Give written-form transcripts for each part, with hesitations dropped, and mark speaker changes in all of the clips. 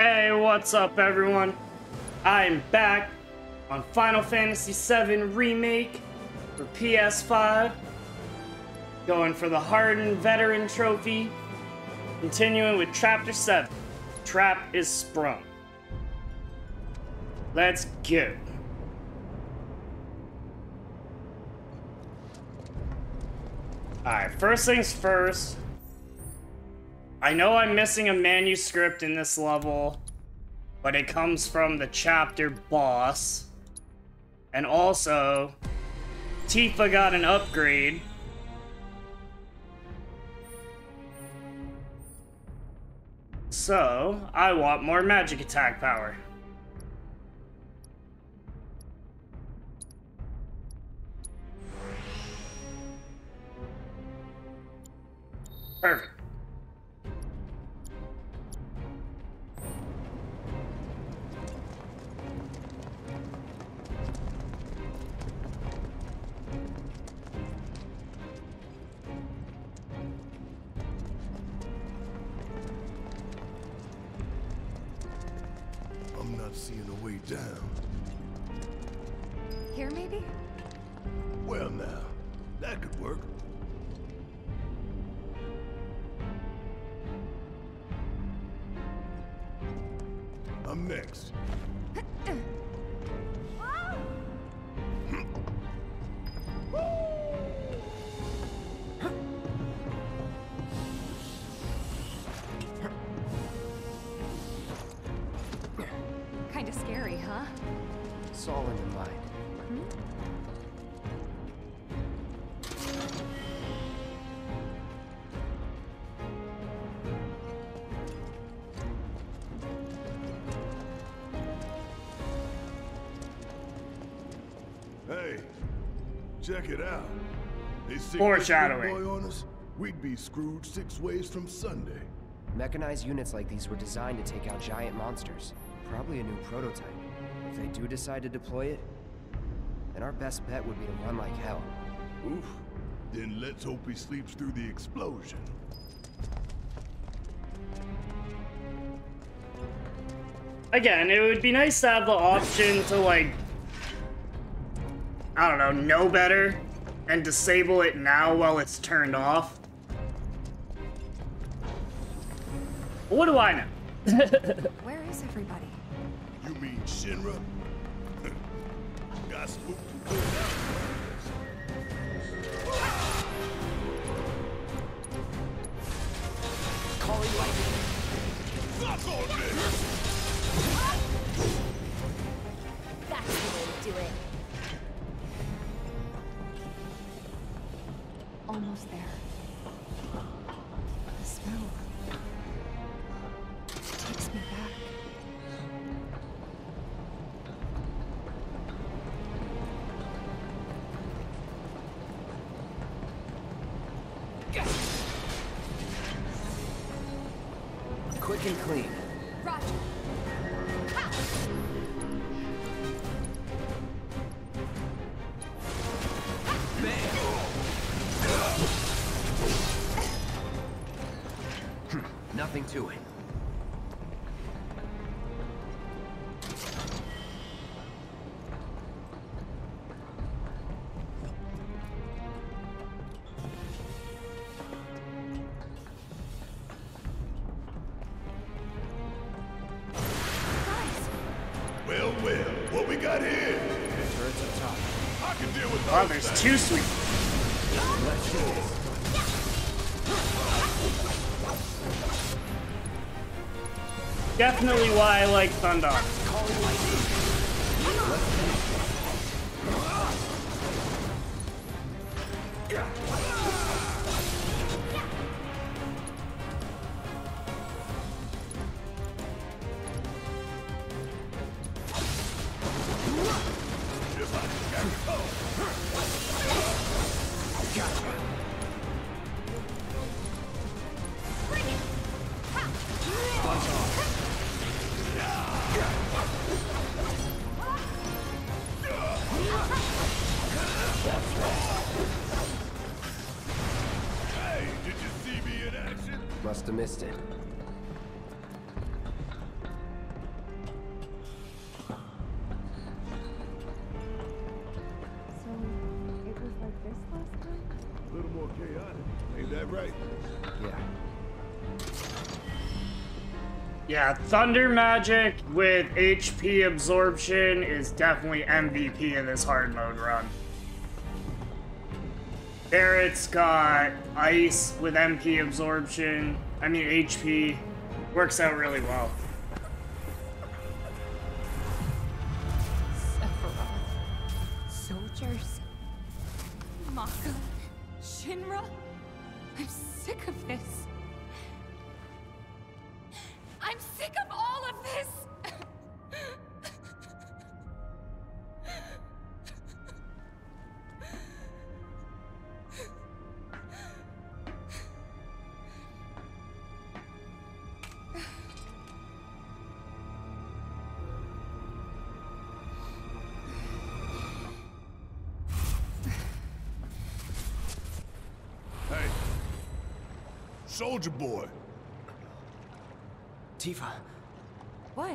Speaker 1: Hey, what's up everyone? I'm back on Final Fantasy VII Remake for PS5. Going for the Hardened Veteran Trophy. Continuing with Chapter 7. Trap is sprung. Let's go. Alright, first things first. I know I'm missing a manuscript in this level, but it comes from the chapter boss. And also, Tifa got an upgrade. So, I want more magic attack power. Perfect.
Speaker 2: I'm not seeing a way down.
Speaker 3: Here, maybe?
Speaker 2: Well now, that could work. I'm next.
Speaker 3: Kinda scary, huh?
Speaker 4: It's all in your mind.
Speaker 2: Hey, check it out. They sick
Speaker 1: Foreshadowing.
Speaker 2: this big boy on us, we'd be screwed 6 ways from Sunday.
Speaker 4: Mechanized units like these were designed to take out giant monsters. Probably a new prototype. If they do decide to deploy it, then our best bet would be to run like hell.
Speaker 2: Oof. Then let's hope he sleeps through the explosion.
Speaker 1: Again, it would be nice to have the option to, like, I don't know better and disable it now while it's turned off. What do I know?
Speaker 3: Where is everybody?
Speaker 2: You mean Shinra? Got spooked and pulled
Speaker 4: Calling lightning.
Speaker 2: out. Fuck on this!
Speaker 3: That's the way to do it. Almost there. The smell. It takes me back.
Speaker 4: Quick and clean.
Speaker 3: Roger. Ha!
Speaker 4: Nothing to it.
Speaker 3: Guys!
Speaker 2: Well, what we got here?
Speaker 4: Turrets up top.
Speaker 2: I can deal with
Speaker 1: Oh,
Speaker 2: those
Speaker 1: there's
Speaker 2: things.
Speaker 1: 2 sweet.
Speaker 4: Let's do this.
Speaker 1: Definitely why I like Thunder.
Speaker 4: Calling lightning.
Speaker 3: Bring it! Ha!
Speaker 2: Hey, did you see me in action?
Speaker 4: Must have missed it.
Speaker 2: right?
Speaker 4: Yeah.
Speaker 1: Yeah, Thunder Magic with HP absorption is definitely MVP of this hard mode run. Barrett's got Ice with MP absorption. I mean HP. Works out really well.
Speaker 3: Sephiroth. Soldiers. Mako. Shinra. I'm sick of this. I'm sick of all of this!
Speaker 2: Hey. Soldier boy.
Speaker 4: Tifa.
Speaker 3: What?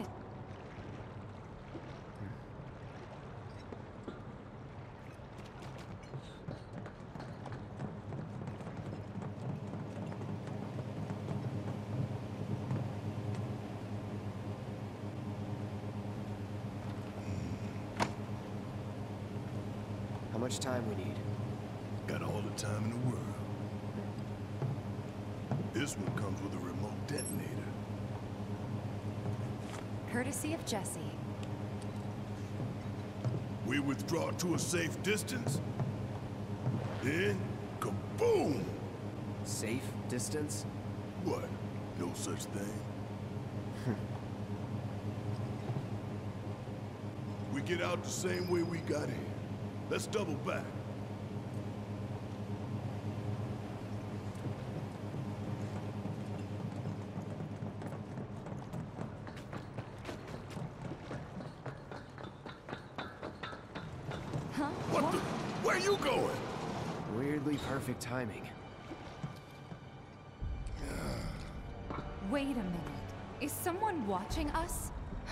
Speaker 4: How much time we need?
Speaker 2: Got all the time in the world. This one comes with a remote detonator.
Speaker 3: Courtesy of Jesse.
Speaker 2: We withdraw to a safe distance. Then, kaboom!
Speaker 4: Safe distance?
Speaker 2: What? No such thing. We get out the same way we got in. Let's double back. What the? Where are you going?
Speaker 4: Weirdly perfect timing.
Speaker 3: Wait a minute. Is someone watching us?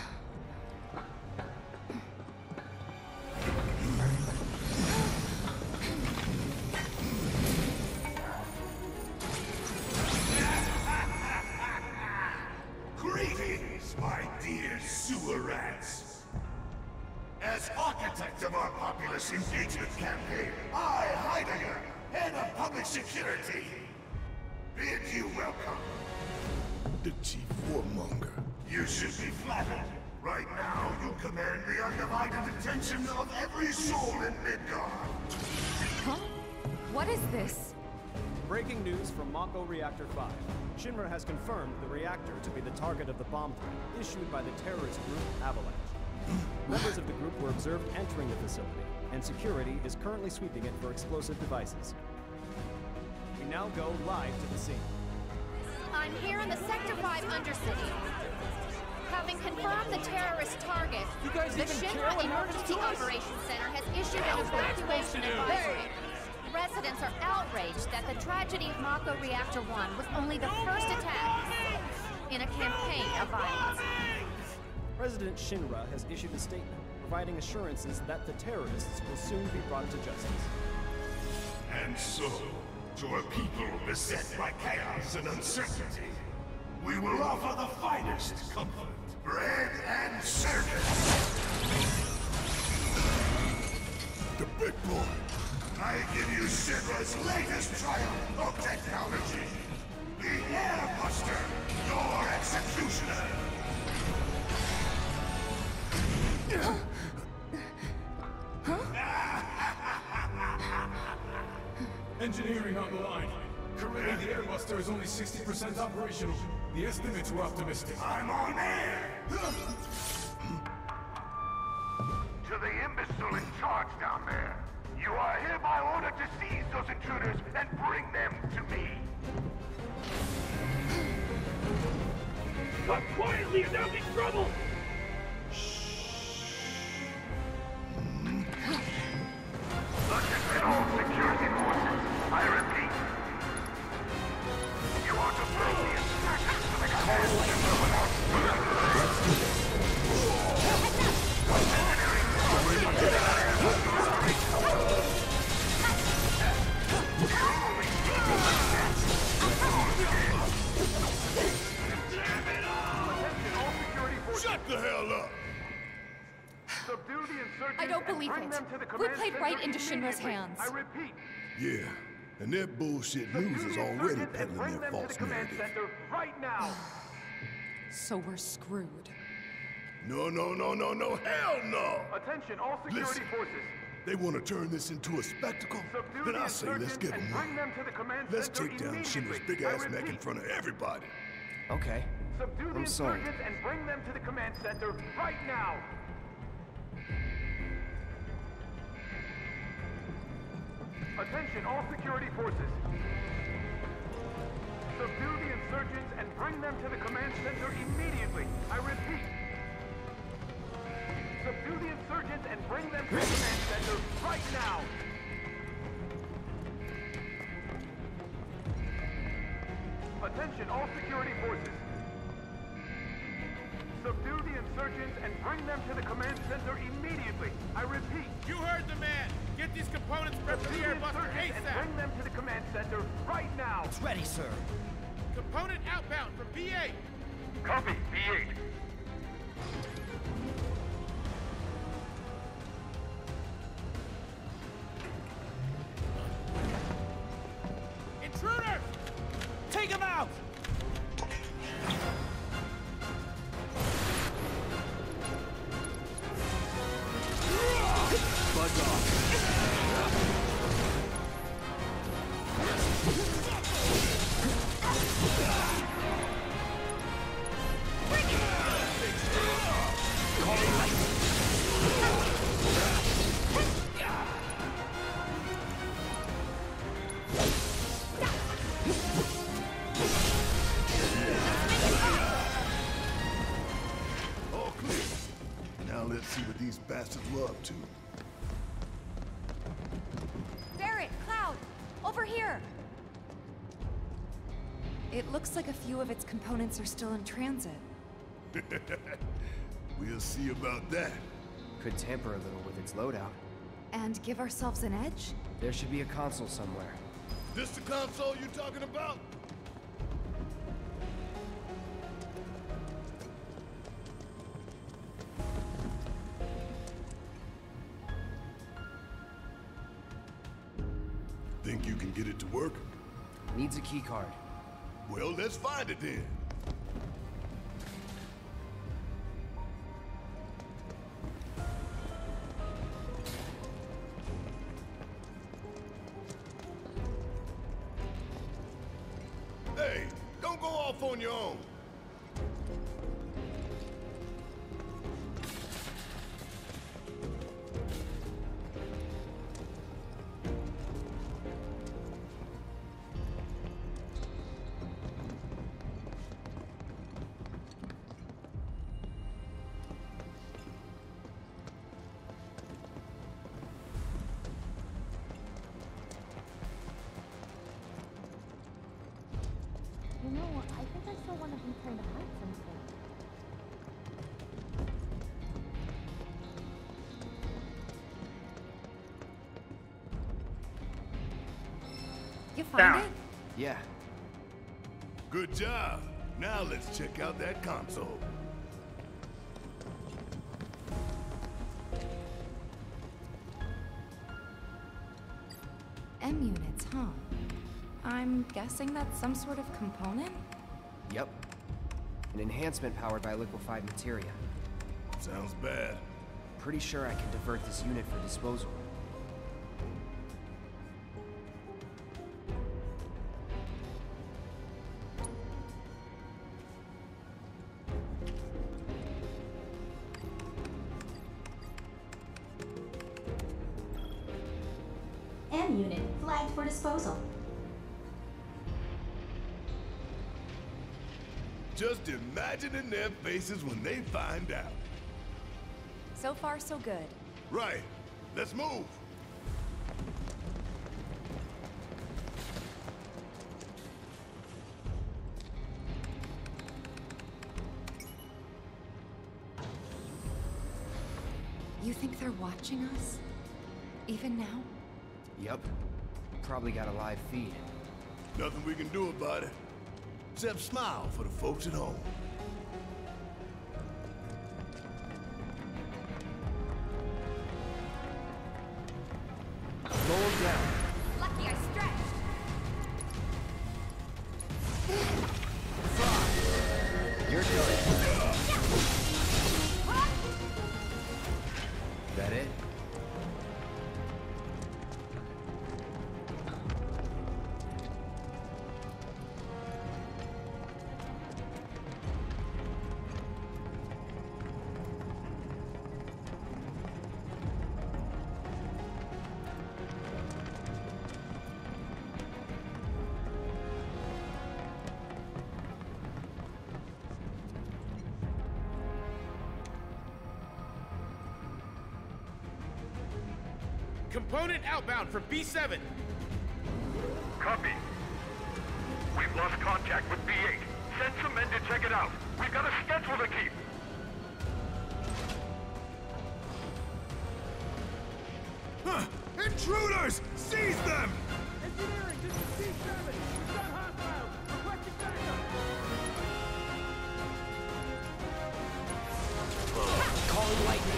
Speaker 5: Greetings, my dear sewer rats. As architect of our populace engagement campaign, I, Heidegger, head of public security, bid you welcome.
Speaker 2: The chief warmonger.
Speaker 5: You should be flattered. Right now, you command the undivided attention of every soul in Midgard.
Speaker 3: Huh? What is this?
Speaker 6: Breaking news from Mako Reactor 5. Shinra has confirmed the reactor to be the target of the bomb threat issued by the terrorist group Avalanche. Members of the group were observed entering the facility, and security is currently sweeping it for explosive devices. We now go live to the scene.
Speaker 7: I'm here in the Sector 5 Undercity. Having confirmed the terrorist target, the Shinra Emergency Operations Center has issued an evacuation advisory. Residents are outraged that the tragedy of Mako Reactor 1 was only the first attack in a campaign of violence.
Speaker 6: President Shinra has issued a statement providing assurances that the terrorists will soon be brought to justice.
Speaker 5: And so, to a people beset by chaos and uncertainty, we will offer the finest comfort, bread and service.
Speaker 2: The big boy.
Speaker 5: I give you Shinra's latest triumph of technology. The Airbuster, your executioner.
Speaker 8: Engineering on the line. Currently, the Airbuster is only 60% operational. The estimates were optimistic.
Speaker 5: I'm on air! To the imbecile in charge down there, you are hereby ordered to seize those intruders and bring them to me.
Speaker 9: Talk quietly or there'll be trouble!
Speaker 5: Attention all security forces. I repeat. You are to bring the instructions to the command center without
Speaker 2: Shut the hell up!
Speaker 9: Subdue the insurgents
Speaker 3: I don't believe
Speaker 9: and bring
Speaker 3: it.
Speaker 9: them to the
Speaker 3: We
Speaker 9: command
Speaker 3: played
Speaker 9: center
Speaker 3: right into Shinra's
Speaker 9: immediately.
Speaker 3: hands.
Speaker 9: I repeat.
Speaker 2: Yeah, and their bullshit news is already peddling their false narrative.
Speaker 9: Center right now.
Speaker 3: So we're screwed.
Speaker 2: No, hell no!
Speaker 9: Attention, all security
Speaker 2: Listen.
Speaker 9: forces.
Speaker 2: They want to turn this into a spectacle?
Speaker 9: Subdue
Speaker 2: Then
Speaker 9: the
Speaker 2: I say let's
Speaker 9: insurgents
Speaker 2: give
Speaker 9: and
Speaker 2: them
Speaker 9: bring
Speaker 2: one.
Speaker 9: them to the command
Speaker 2: Let's
Speaker 9: center
Speaker 2: take down Shinra's
Speaker 9: immediately.
Speaker 2: big-ass
Speaker 9: I
Speaker 2: neck in
Speaker 9: repeat.
Speaker 2: front of everybody.
Speaker 4: Okay.
Speaker 9: Subdue the
Speaker 4: I'm sold.
Speaker 9: insurgents and bring them to the command center right now. Attention, all security forces. Subdue the insurgents and bring them to the command center immediately. I repeat. Subdue the insurgents and bring them to the command center right now. Attention, all security forces. Subdue the insurgents and bring them to the command center immediately. I repeat.
Speaker 10: You heard the man! Get these components prepped for the
Speaker 9: Subdue the
Speaker 10: airbuster
Speaker 9: insurgents and
Speaker 10: ASAP!
Speaker 9: bring them to the command center right now.
Speaker 11: It's ready, sir.
Speaker 10: Component outbound from B8!
Speaker 9: Copy, B8.
Speaker 10: Intruder!
Speaker 11: Take him out!
Speaker 2: Buzz off. All clear. Now let's see what these bastards were up to.
Speaker 3: Barrett, Cloud, over here! It looks like a few of its components are still in transit.
Speaker 2: We'll see about that.
Speaker 4: Could tamper a little with its loadout.
Speaker 3: And give ourselves an edge?
Speaker 4: There should be a console somewhere.
Speaker 2: This the console you talking about? Think you can get it to work?
Speaker 4: Needs a keycard.
Speaker 2: Well, let's find it then. Hey, don't go off on your own.
Speaker 7: You know, I think I saw one of them trying to hide something.
Speaker 3: You find
Speaker 1: Down.
Speaker 3: it?
Speaker 4: Yeah.
Speaker 2: Good job. Now let's check out that console.
Speaker 3: M units, huh? I'm guessing that's some sort of component?
Speaker 4: Yep. An enhancement powered by liquefied materia.
Speaker 2: Sounds bad.
Speaker 4: Pretty sure I can divert this unit for disposal.
Speaker 12: M unit flagged for disposal.
Speaker 2: Just imagining their faces when they find out.
Speaker 3: So far, so good.
Speaker 2: Right. Let's move.
Speaker 3: You think they're watching us? Even now?
Speaker 4: Yep. Probably got a live feed.
Speaker 2: Nothing we can do about it. Except smile for the folks at home.
Speaker 4: You're done. That it?
Speaker 10: Component outbound from B7.
Speaker 9: Copy. We've lost contact with B8. Send some men to check it out. We've got a schedule to keep.
Speaker 2: Intruders! Seize them!
Speaker 9: Engineering, this is B7. We've got hostiles. Requesting backup.
Speaker 4: Calling lightning.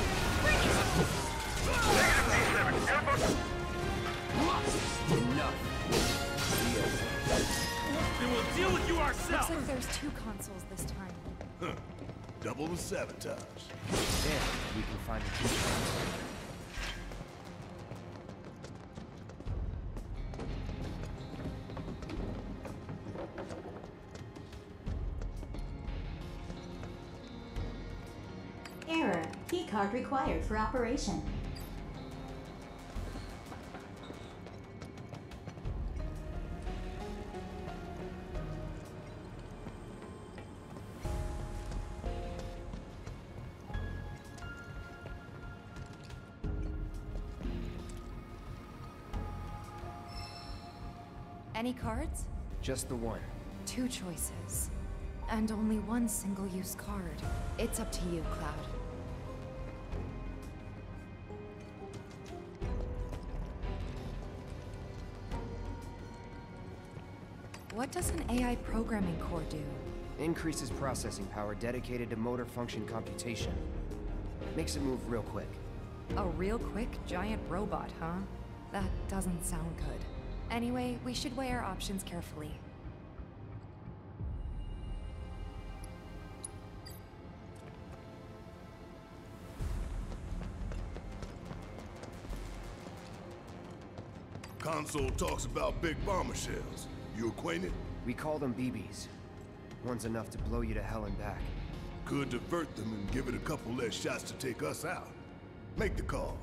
Speaker 4: Enough.
Speaker 10: We will deal with you ourselves.
Speaker 3: Looks like there's 2 consoles this time.
Speaker 2: Huh. Double the sabotage.
Speaker 4: Then we can find the key.
Speaker 12: Error. Keycard required for operation.
Speaker 3: Any cards?
Speaker 4: Just the one.
Speaker 3: 2 choices. And only 1 single-use card. It's up to you, Cloud. What does an AI programming core do?
Speaker 4: Increases processing power dedicated to motor function computation. Makes it move real quick.
Speaker 3: A real quick giant robot, huh? That doesn't sound good. Anyway, we should weigh our options carefully.
Speaker 2: Console talks about big bomber shells. You acquainted?
Speaker 4: We call them BBs. One's enough to blow you to hell and back.
Speaker 2: Could divert them and give it a couple less shots to take us out. Make the call.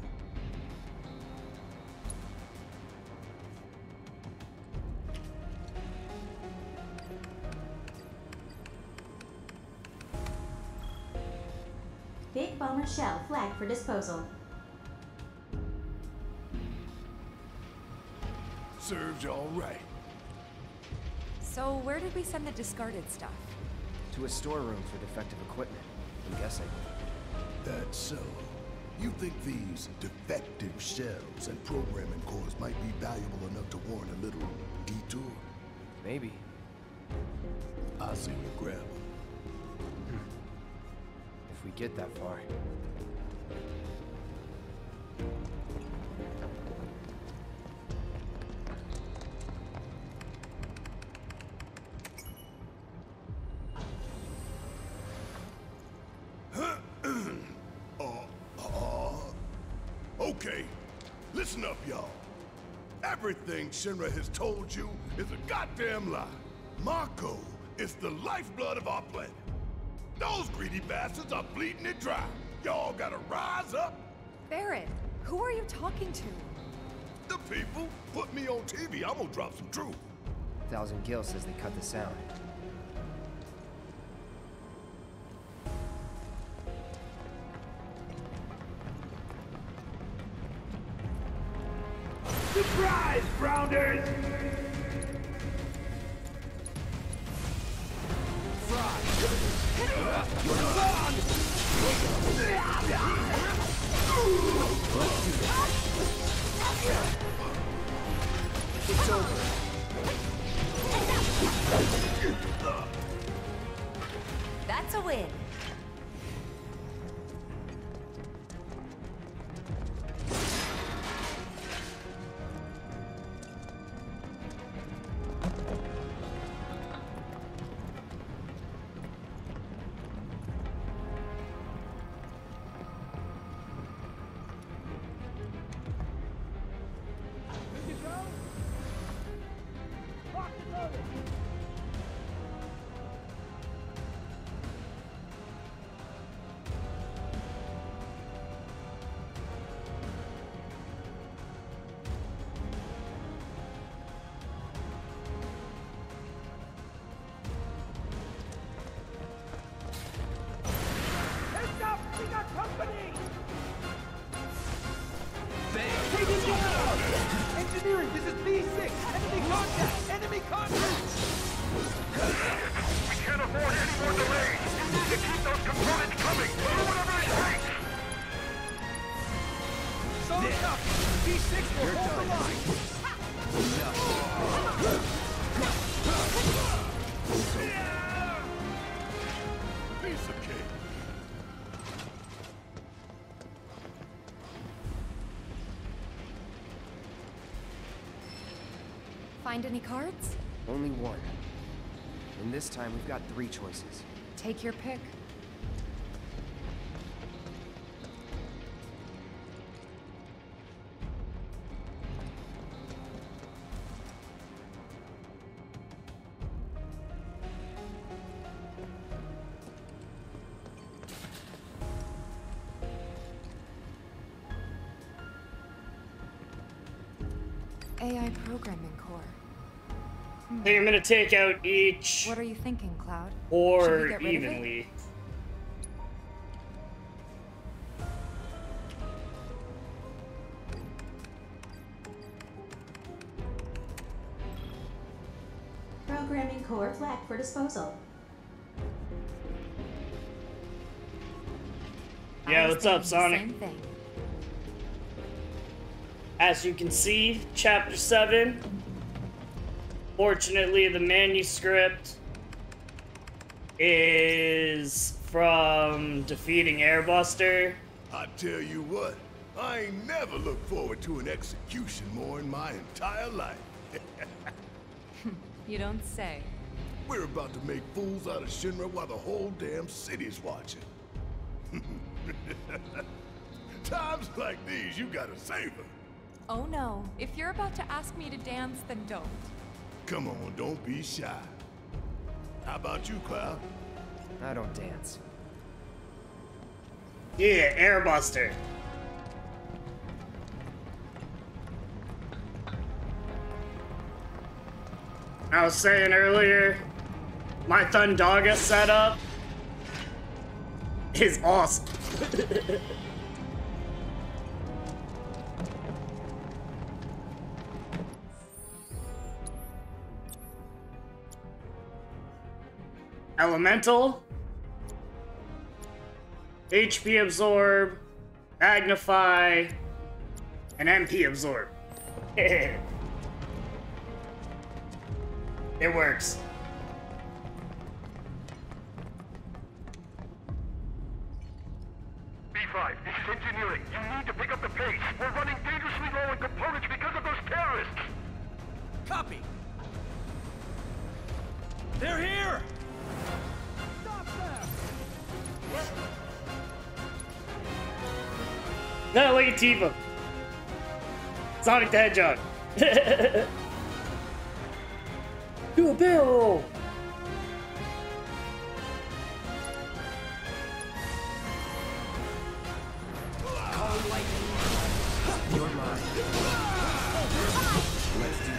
Speaker 12: Big bomber shell flagged for disposal.
Speaker 2: Serves you all right.
Speaker 3: So where did we send the discarded stuff?
Speaker 4: To a storeroom for defective equipment, I'm guessing.
Speaker 2: That's so. You think these defective shells and programming cores might be valuable enough to warrant a little detour?
Speaker 4: Maybe.
Speaker 2: I say we grab them.
Speaker 4: If we get that far.
Speaker 2: Okay, listen up, y'all. Everything Shinra has told you is a goddamn lie. Mako is the lifeblood of our planet. Those greedy bastards are bleeding it dry. Y'all gotta rise up.
Speaker 3: Barret, who are you talking to?
Speaker 2: The people put me on TV. I'm gonna drop some truth.
Speaker 4: Thousand Gil says they cut the sound.
Speaker 9: Surprise, Browners!
Speaker 4: It's over.
Speaker 3: That's a win.
Speaker 11: engineering, this is B6. Enemy contact! Enemy contact!
Speaker 9: We can't afford any more delays. We need to keep those components coming. Do whatever it takes.
Speaker 11: So enough! B6 will hold the line.
Speaker 2: Piece of cake.
Speaker 3: Find any cards?
Speaker 4: Only one. And this time we've got 3 choices.
Speaker 3: Take your pick. AI programming core.
Speaker 1: I think I'm gonna take out each
Speaker 3: What are you thinking, Cloud? Should we
Speaker 1: or
Speaker 3: get rid of it?
Speaker 1: evenly.
Speaker 12: Programming core flagged for disposal.
Speaker 1: Yeah,
Speaker 3: I was
Speaker 1: what's up,
Speaker 3: thinking the
Speaker 1: Sonic?
Speaker 3: Same thing.
Speaker 1: As you can see, Chapter 7. Fortunately, the manuscript is from defeating Airbuster.
Speaker 2: I tell you what, I ain't never looked forward to an execution more in my entire life.
Speaker 3: You don't say.
Speaker 2: We're about to make fools out of Shinra while the whole damn city's watching. Times like these, you gotta savor.
Speaker 3: Oh no, if you're about to ask me to dance, then don't.
Speaker 2: Come on, don't be shy. How about you, Cloud?
Speaker 4: I don't dance.
Speaker 1: Yeah, Airbuster. I was saying earlier, my Thundaga setup is awesome. Elemental, HP absorb, magnify, and MP absorb. It works.
Speaker 9: B5, this is engineering. You need to pick up the pace. We're running dangerously low on components because of those terrorists.
Speaker 11: Copy. They're here!
Speaker 1: No, look at Tifa. Sonic the Hedgehog. Do a barrel roll.
Speaker 4: You're mine. Let's do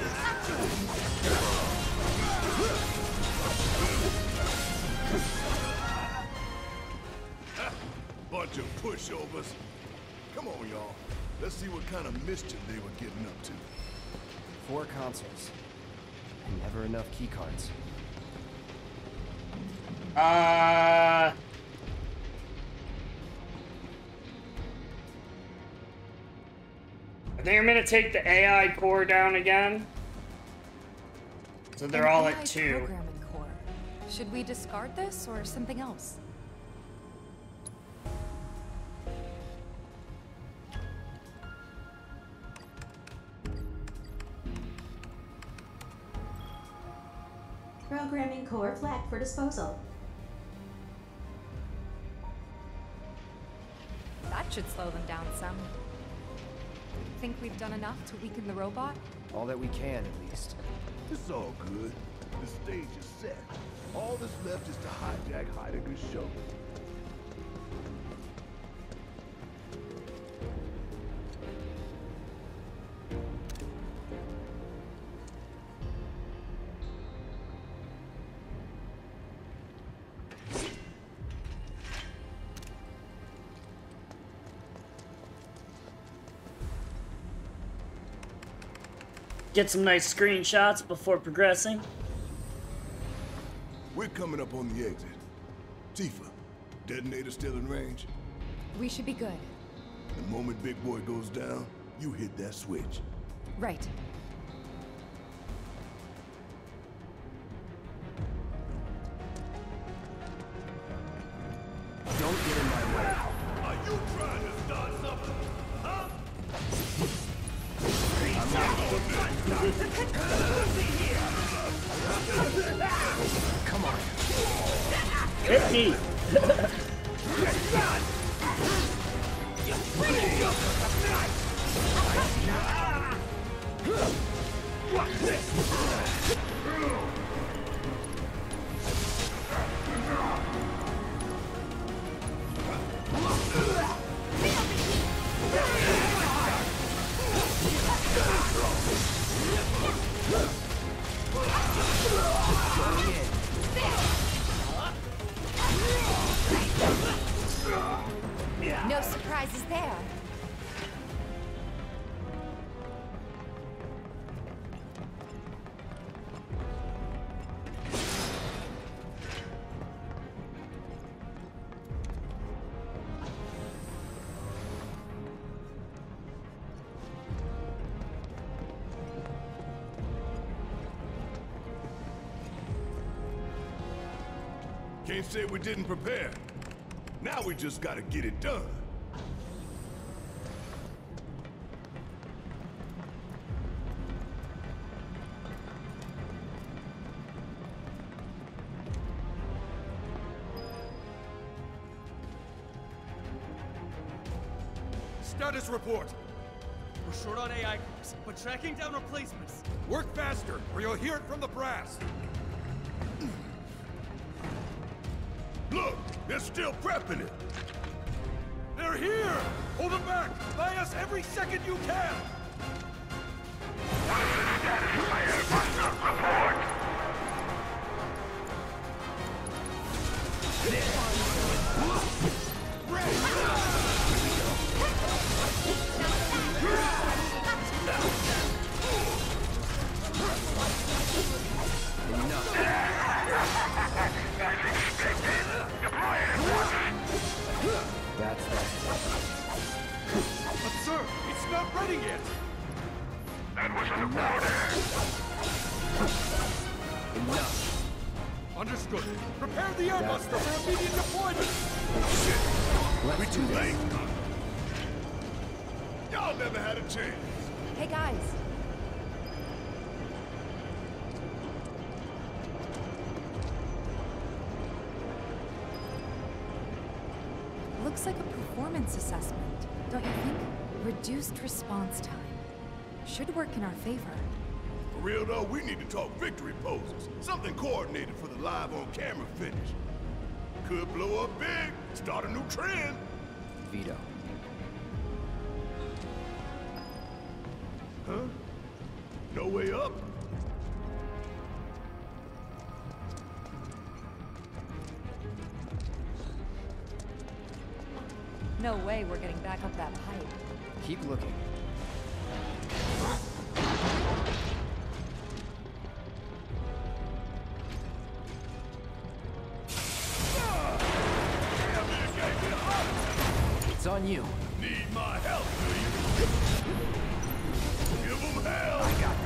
Speaker 2: Bunch of pushovers. Come on, y'all. Let's see what kind of mischief they were getting up to.
Speaker 4: 4 consoles. And never enough keycards.
Speaker 1: I think I'm gonna take the AI core down again. So they're all at 2.
Speaker 3: Programming core. Should we discard this or something else?
Speaker 12: Programming core flagged for disposal.
Speaker 3: That should slow them down some. Think we've done enough to weaken the robot?
Speaker 4: All that we can, at least.
Speaker 2: It's all good. The stage is set. All that's left is to hijack Heidegger's show.
Speaker 1: Get some nice screenshots before progressing.
Speaker 2: We're coming up on the exit. Tifa, detonator still in range?
Speaker 3: We should be good.
Speaker 2: The moment Big Boy goes down, you hit that switch.
Speaker 3: Right.
Speaker 4: Don't get in my way.
Speaker 2: Are you trying to start something? Huh?
Speaker 4: Come on.
Speaker 1: Hit me.
Speaker 3: No surprises there.
Speaker 2: Can't say we didn't prepare. Now we just gotta get it done.
Speaker 10: Status report. We're short on AI cores, but tracking down replacements.
Speaker 5: Work faster, or you'll hear it from the brass.
Speaker 2: Look, they're still prepping it.
Speaker 5: They're here! Hold them back! Buy us every second you can!
Speaker 9: What is the status of my airbuster? Report!
Speaker 4: That's that.
Speaker 5: But sir, it's not ready yet!
Speaker 9: That was an order.
Speaker 4: Enough.
Speaker 5: Understood. Prepare the airbuster for immediate deployment!
Speaker 2: Shit! We too late. Y'all never had a chance.
Speaker 3: Hey guys. Looks like a performance assessment, don't you think? Reduced response time. Should work in our favor.
Speaker 2: For real though, we need to talk victory poses. Something coordinated for the live on camera finish. Could blow up big, start a new trend.
Speaker 4: Veto.
Speaker 2: Huh? No way up?
Speaker 3: No way we're getting back up that pipe.
Speaker 4: Keep looking. It's on you.
Speaker 2: Need my help, do you? Give them hell!
Speaker 4: I got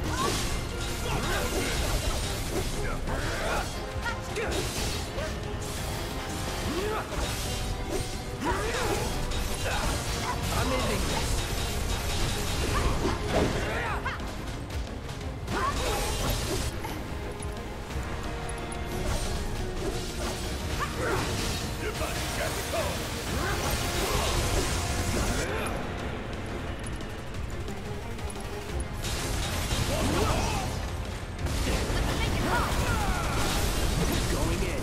Speaker 4: I'm ending this.
Speaker 2: Your buddy got the call.
Speaker 4: Going in.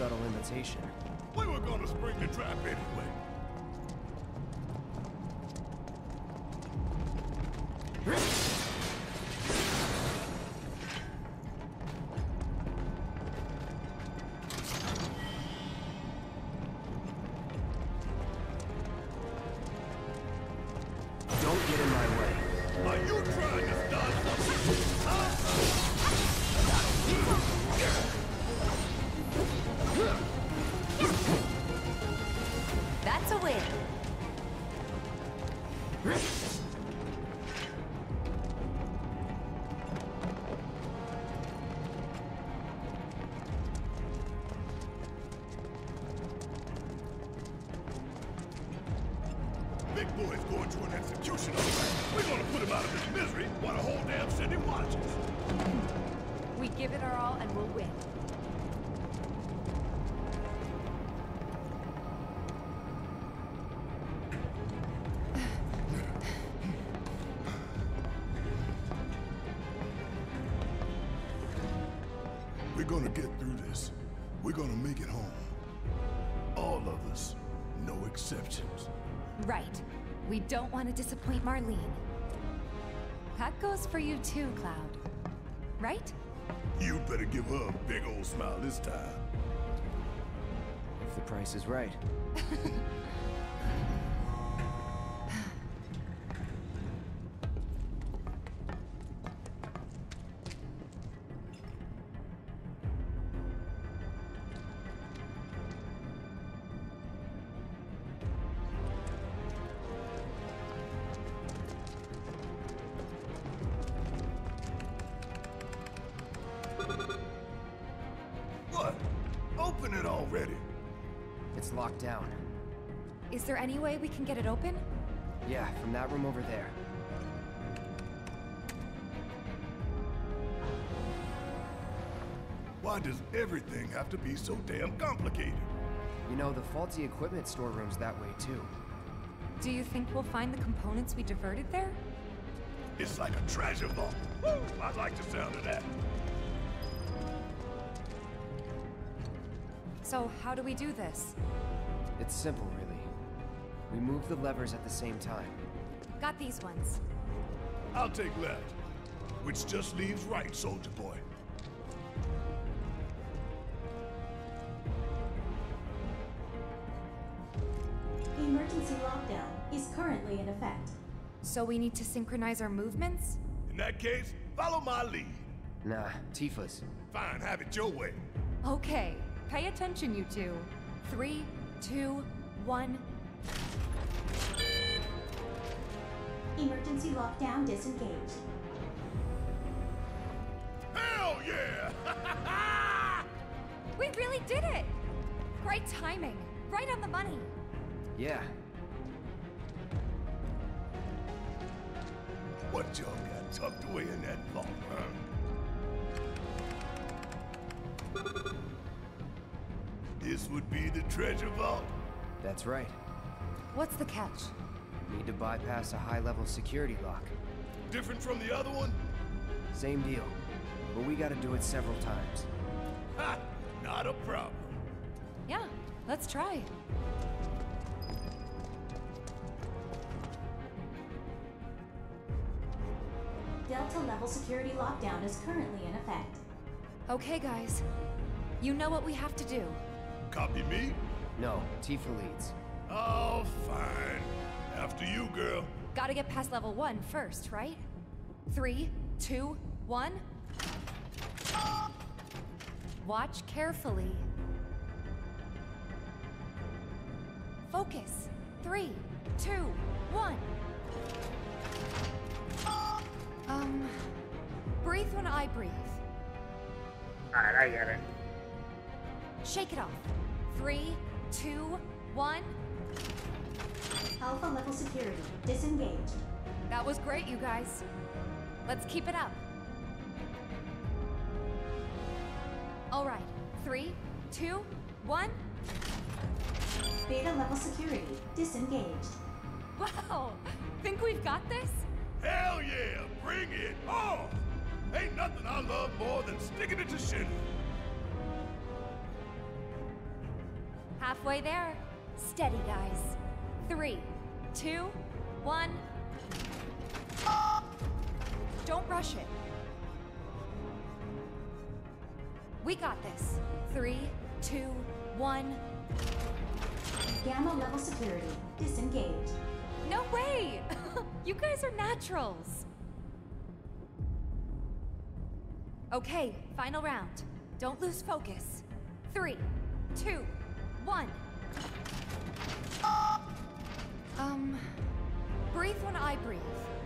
Speaker 4: subtle invitation.
Speaker 2: We were gonna spring the trap anyway.
Speaker 4: Don't get in my way.
Speaker 2: Are you trying to start something?
Speaker 3: That's a win.
Speaker 2: Big boy's going to an execution, all right. We're gonna put him out of his misery while the whole damn city watches.
Speaker 3: We give it our all and we'll win.
Speaker 2: We're gonna get through this. We're gonna make it home. All of us. No exceptions.
Speaker 3: Right. We don't want to disappoint Marlene. That goes for you too, Cloud. Right?
Speaker 2: You better give her a big old smile this time.
Speaker 4: If the price is right.
Speaker 2: What? Open it already.
Speaker 4: It's locked down.
Speaker 3: Is there any way we can get it open?
Speaker 4: Yeah, from that room over there.
Speaker 2: Why does everything have to be so damn complicated?
Speaker 4: You know, the faulty equipment storeroom's that way too.
Speaker 3: Do you think we'll find the components we diverted there?
Speaker 2: It's like a treasure vault. Woo! I like the sound of that.
Speaker 3: So how do we do this?
Speaker 4: It's simple, really. We move the levers at the same time.
Speaker 3: Got these ones.
Speaker 2: I'll take left, which just leaves right, soldier boy.
Speaker 12: Emergency lockdown is currently in effect.
Speaker 3: So we need to synchronize our movements?
Speaker 2: In that case, follow my lead.
Speaker 4: Nah, Tifa's.
Speaker 2: Fine, have it your way.
Speaker 3: Okay, pay attention, you two. 3, 2, 1.
Speaker 12: Emergency lockdown disengaged.
Speaker 2: Hell yeah!
Speaker 3: We really did it! Great timing. Right on the money.
Speaker 4: Yeah.
Speaker 2: What y'all got tucked away in that vault, huh? This would be the treasure vault?
Speaker 4: That's right.
Speaker 3: What's the catch?
Speaker 4: Need to bypass a high-level security lock.
Speaker 2: Different from the other one?
Speaker 4: Same deal. But we gotta do it several times.
Speaker 2: Ha! Not a problem.
Speaker 3: Yeah, let's try.
Speaker 12: Delta level security lockdown is currently in effect.
Speaker 3: Okay, guys. You know what we have to do.
Speaker 2: Copy me?
Speaker 4: No, Tifa leads.
Speaker 2: Oh, fine. After you, girl.
Speaker 3: Gotta get past level 1 first, right? 3, 2, 1. Watch carefully. Focus. 3, 2, 1. Breathe when I breathe.
Speaker 1: Alright, I get it.
Speaker 3: Shake it off. 3, 2, 1.
Speaker 12: Alpha level security disengaged.
Speaker 3: That was great, you guys. Let's keep it up. All right. 3, 2, 1.
Speaker 12: Beta level security disengaged.
Speaker 3: Wow! Think we've got this?
Speaker 2: Hell yeah! Bring it on! Ain't nothing I love more than sticking it to Shinra.
Speaker 3: Halfway there. Steady, guys. 3, 2, 1. Don't rush it. We got this. 3, 2, 1.
Speaker 12: Gamma level security. Disengaged.
Speaker 3: No way! You guys are naturals. Okay, final round. Don't lose focus. 3, 2, 1. Breathe when I breathe.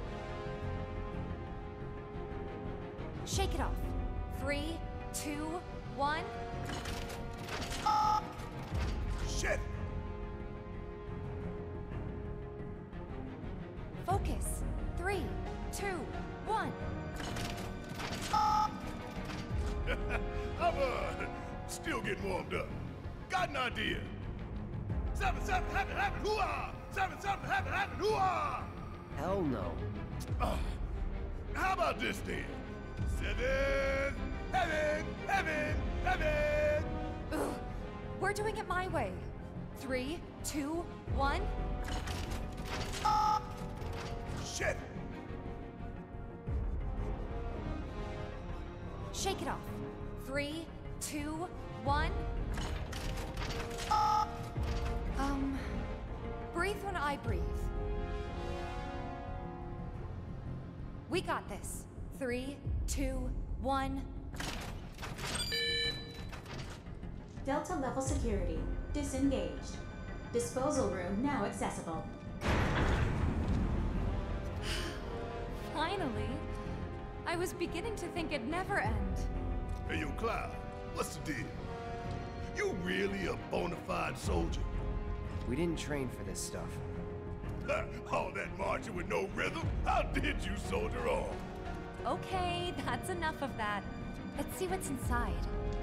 Speaker 3: Shake it off. 3, 2, 1.
Speaker 2: Shit!
Speaker 3: Focus. 3, 2, 1.
Speaker 2: I'm still getting warmed up. Got an idea. 7, happen, hoo-ah! 7, happen, hoo-ah!
Speaker 4: Hell no.
Speaker 2: How about this then? 7, heaven!
Speaker 3: Ugh. We're doing it my way. 3, 2, 1.
Speaker 2: Shit!
Speaker 3: Shake it off. 3, 2, 1. Breathe when I breathe. We got this. 3, 2, 1.
Speaker 12: Delta level security. Disengaged. Disposal room now accessible.
Speaker 3: Finally. I was beginning to think it'd never end.
Speaker 2: Hey, yo, Cloud, what's the deal? You really a bona fide soldier?
Speaker 4: We didn't train for this stuff.
Speaker 2: All that marching with no rhythm? How did you soldier on?
Speaker 3: Okay, that's enough of that. Let's see what's inside.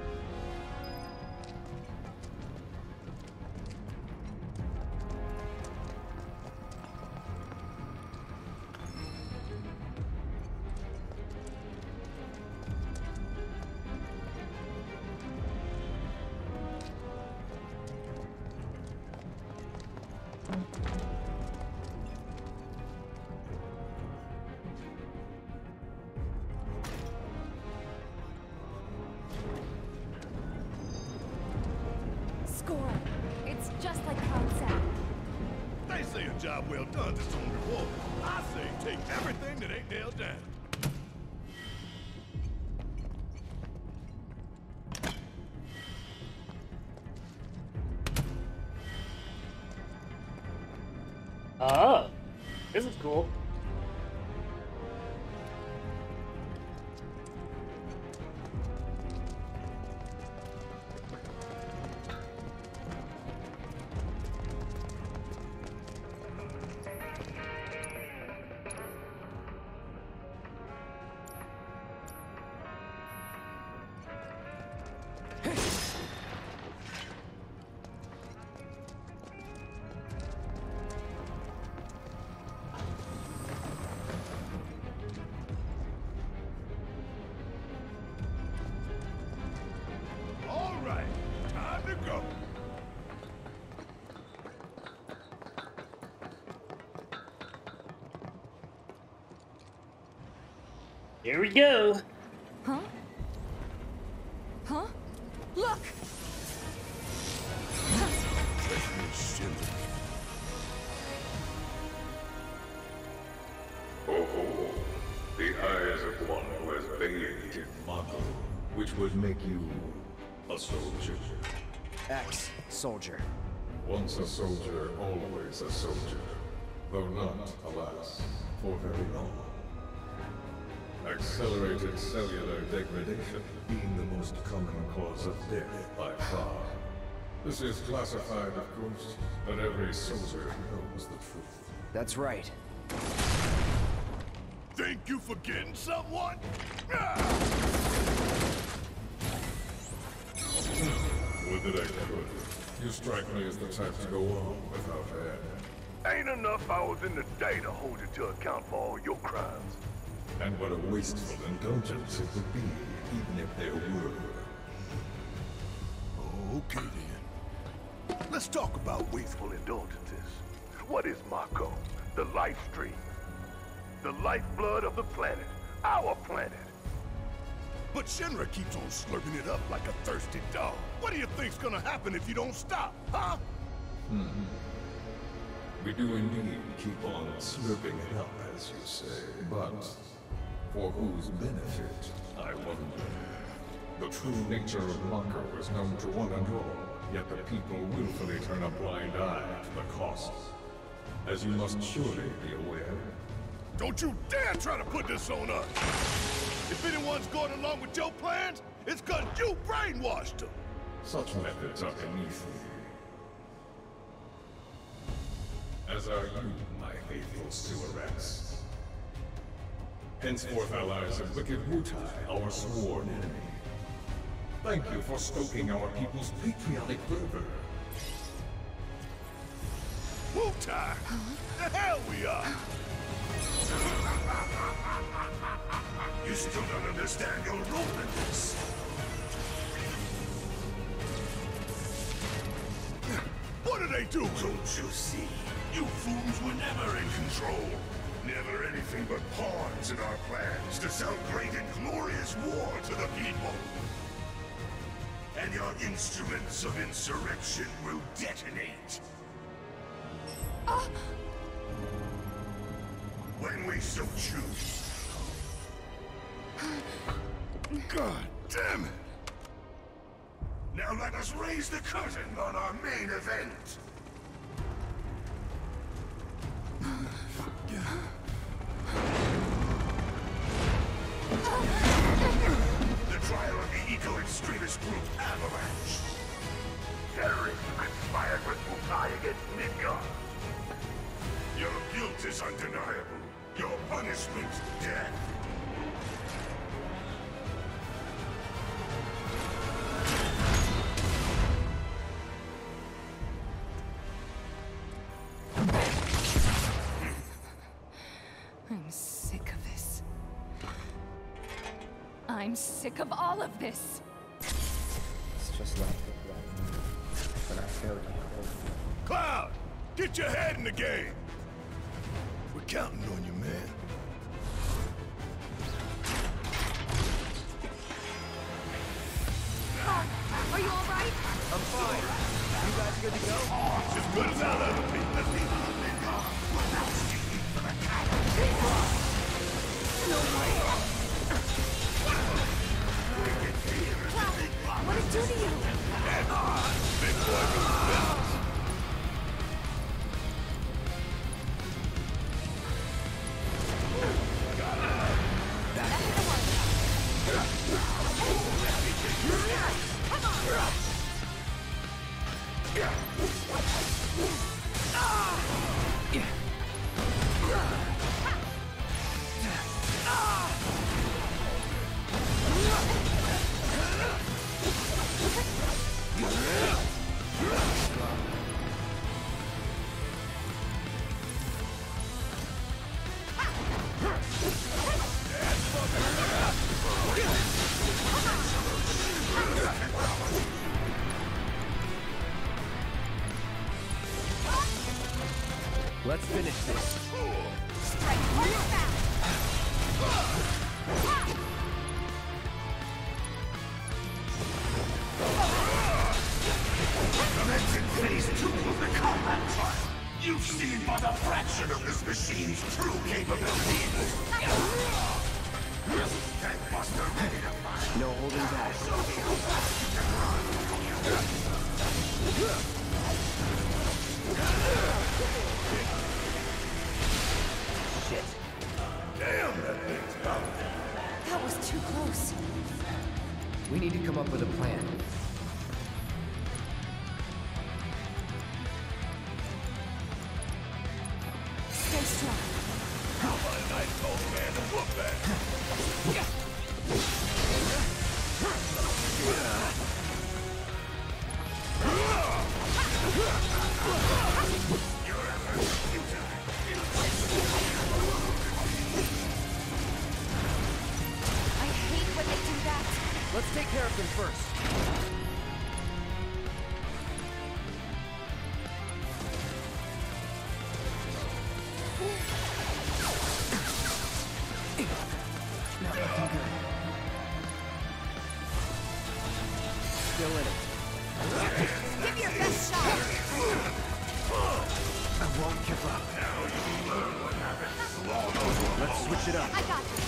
Speaker 3: Score. It's just like Cloud said.
Speaker 2: They say a job well done is on reward. I say take everything that ain't nailed down.
Speaker 1: Oh, this is cool.
Speaker 2: All right, time to go.
Speaker 1: Here we go.
Speaker 3: Huh? Huh? Look!
Speaker 9: Oh, the eyes of one who has bathed in Mako, which would make you a soldier.
Speaker 4: Ex-soldier.
Speaker 8: Once a soldier, always a soldier. Though not, alas, for very long. Accelerated cellular degradation being the most common cause of death by far. This is classified, of course, but every soldier knows the truth.
Speaker 4: That's right.
Speaker 2: Think you forgetting someone?
Speaker 8: Would that I could. You strike me as the type to go on without air.
Speaker 2: Ain't enough hours in the day to hold you to account for all your crimes.
Speaker 8: And what a wasteful indulgence it would be, even if there were.
Speaker 2: Okay then. Let's talk about wasteful indulgences. What is Mako? The life stream. The lifeblood of the planet. Our planet. But Shinra keeps on slurping it up like a thirsty dog. What do you think's gonna happen if you don't stop, huh?
Speaker 8: We do indeed keep on slurping it up, as you say. But for whose benefit, I wonder. The true nature of Mako is known to one and all, yet the people willfully turn a blind eye to the costs. As you must surely be aware.
Speaker 2: Don't you dare try to put this on us! If anyone's going along with your plans, it's 'cause you brainwashed them!
Speaker 8: Such methods are beneath me. As are you, my faithful Suarez. Henceforth allies of wicked Wutai, our sworn enemy. Thank you for stoking our people's patriotic fervor.
Speaker 2: Wutai! The hell we are!
Speaker 5: You still don't understand your role in this.
Speaker 2: What do they do?
Speaker 5: Don't you see? You fools were never in control. Never anything but pawns in our plans to celebrate in glorious war to the people. And your instruments of insurrection will detonate. When we so choose.
Speaker 2: God damn it!
Speaker 5: Now let us raise the curtain on our main event. The trial of the eco-extremist group Avalanche. Terrorists conspired with Wutai against Midgard. Your guilt is undeniable. Your punishment, death.
Speaker 3: I'm sick of this. I'm sick of all of this.
Speaker 4: It's just like when I failed you.
Speaker 2: Cloud! Get your head in the game! We're counting on you, man.
Speaker 3: Are you alright?
Speaker 11: I'm fine. You guys good to go?
Speaker 2: As good as I'll ever be. Let's see.
Speaker 3: What did it do to you?
Speaker 2: Big boy goes business.
Speaker 11: Let's finish this.
Speaker 5: Commencing phase 2 of the combat trial. You've seen but a fraction of this machine's true capabilities. Tankbuster ready to fire.
Speaker 4: No holding back.
Speaker 2: Shit. Damn, that thing's powerful.
Speaker 3: That was too close.
Speaker 4: We need to come up with a plan.
Speaker 3: Stay strong.
Speaker 2: How about a nice old man to whoop that?
Speaker 3: I hate when they do that.
Speaker 11: Let's take care of them first.
Speaker 4: Let's switch it up.
Speaker 7: I got this.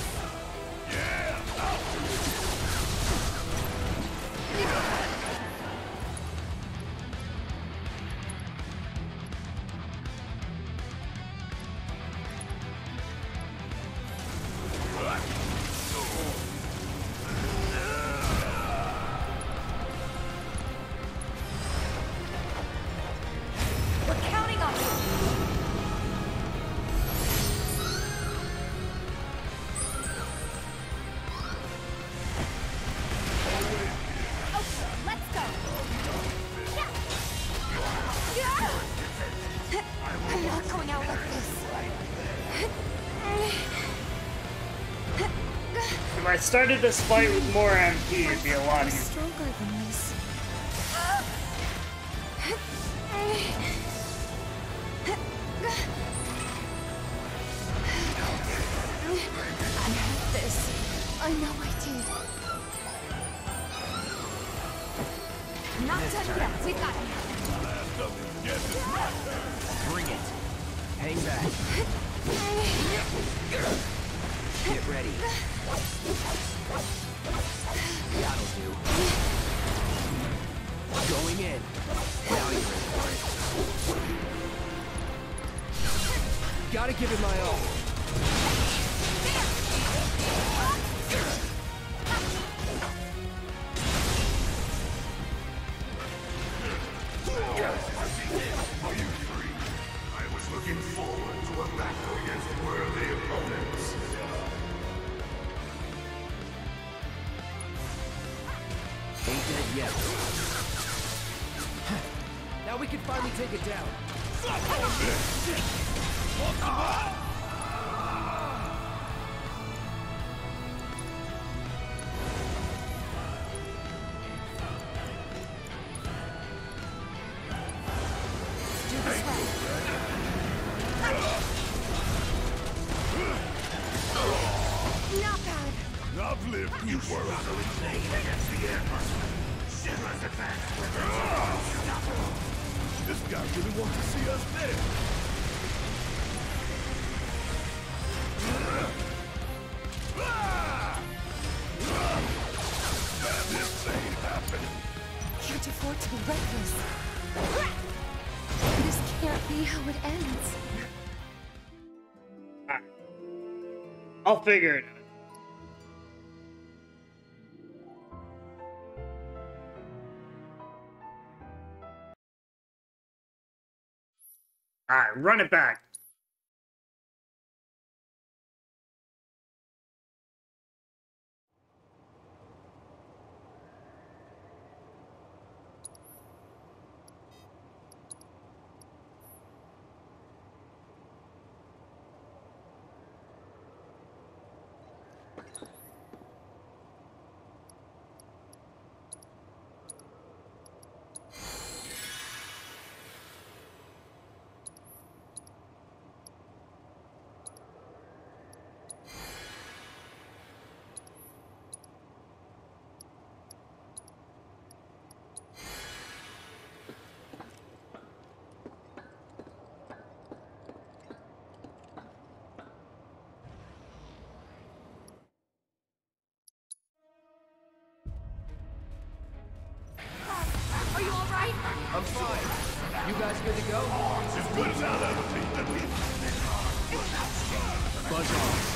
Speaker 3: We're counting on you.
Speaker 7: Let's go.
Speaker 3: I'm not going out like this.
Speaker 1: If I started this fight with more MP, it'd be a lot easier.
Speaker 3: Stronger than this. I have this. I know I did. Not done yet. We've got it.
Speaker 4: Bring it. Hang back. Get ready. That'll do. Going in. Now you're in for it. Gotta give it my all.
Speaker 5: I was looking forward to a battle against worthy opponents.
Speaker 4: Ain't dead yet. Now we can finally take it down.
Speaker 3: Do this right. Not bad.
Speaker 2: I've lived
Speaker 5: You were utterly playing against the Emperor. Shinra's advance weapons are unstoppable.
Speaker 2: This guy really wants to see us dead. This ain't happening.
Speaker 3: Can't afford to be reckless. This can't be how it ends.
Speaker 1: I'll figure it out. Alright, run it back.
Speaker 3: Are you alright?
Speaker 4: I'm fine. You guys good to go?
Speaker 2: As good as I'll ever be.
Speaker 4: Buzz off.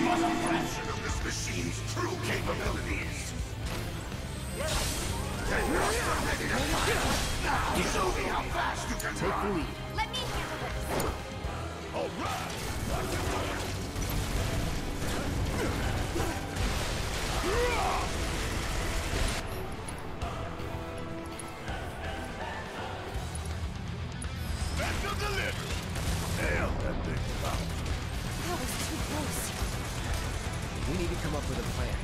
Speaker 5: but a fraction of this machine's true capabilities. Then you're ready to fight. Now show me how fast you can
Speaker 4: Take the lead.
Speaker 7: Let me handle this.
Speaker 2: All right. Special delivery. Damn, that thing's loud.
Speaker 3: That was too close.
Speaker 4: We need to come up with a plan.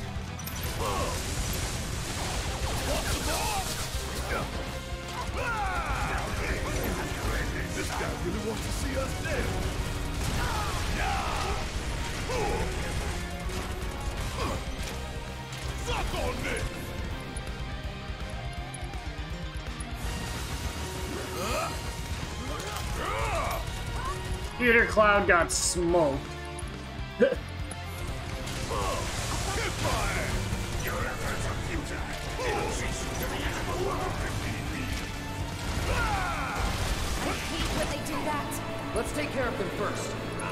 Speaker 2: This guy really wants to see us dead. Suck on this!
Speaker 1: Peter Cloud got smoked.
Speaker 3: When they do that.
Speaker 4: Let's take care of them first.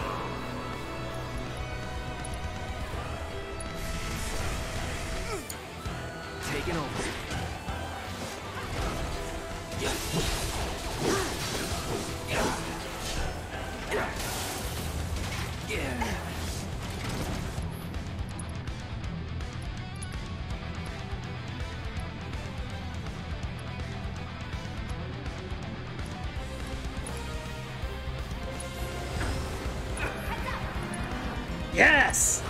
Speaker 4: Taking over.
Speaker 1: Yes!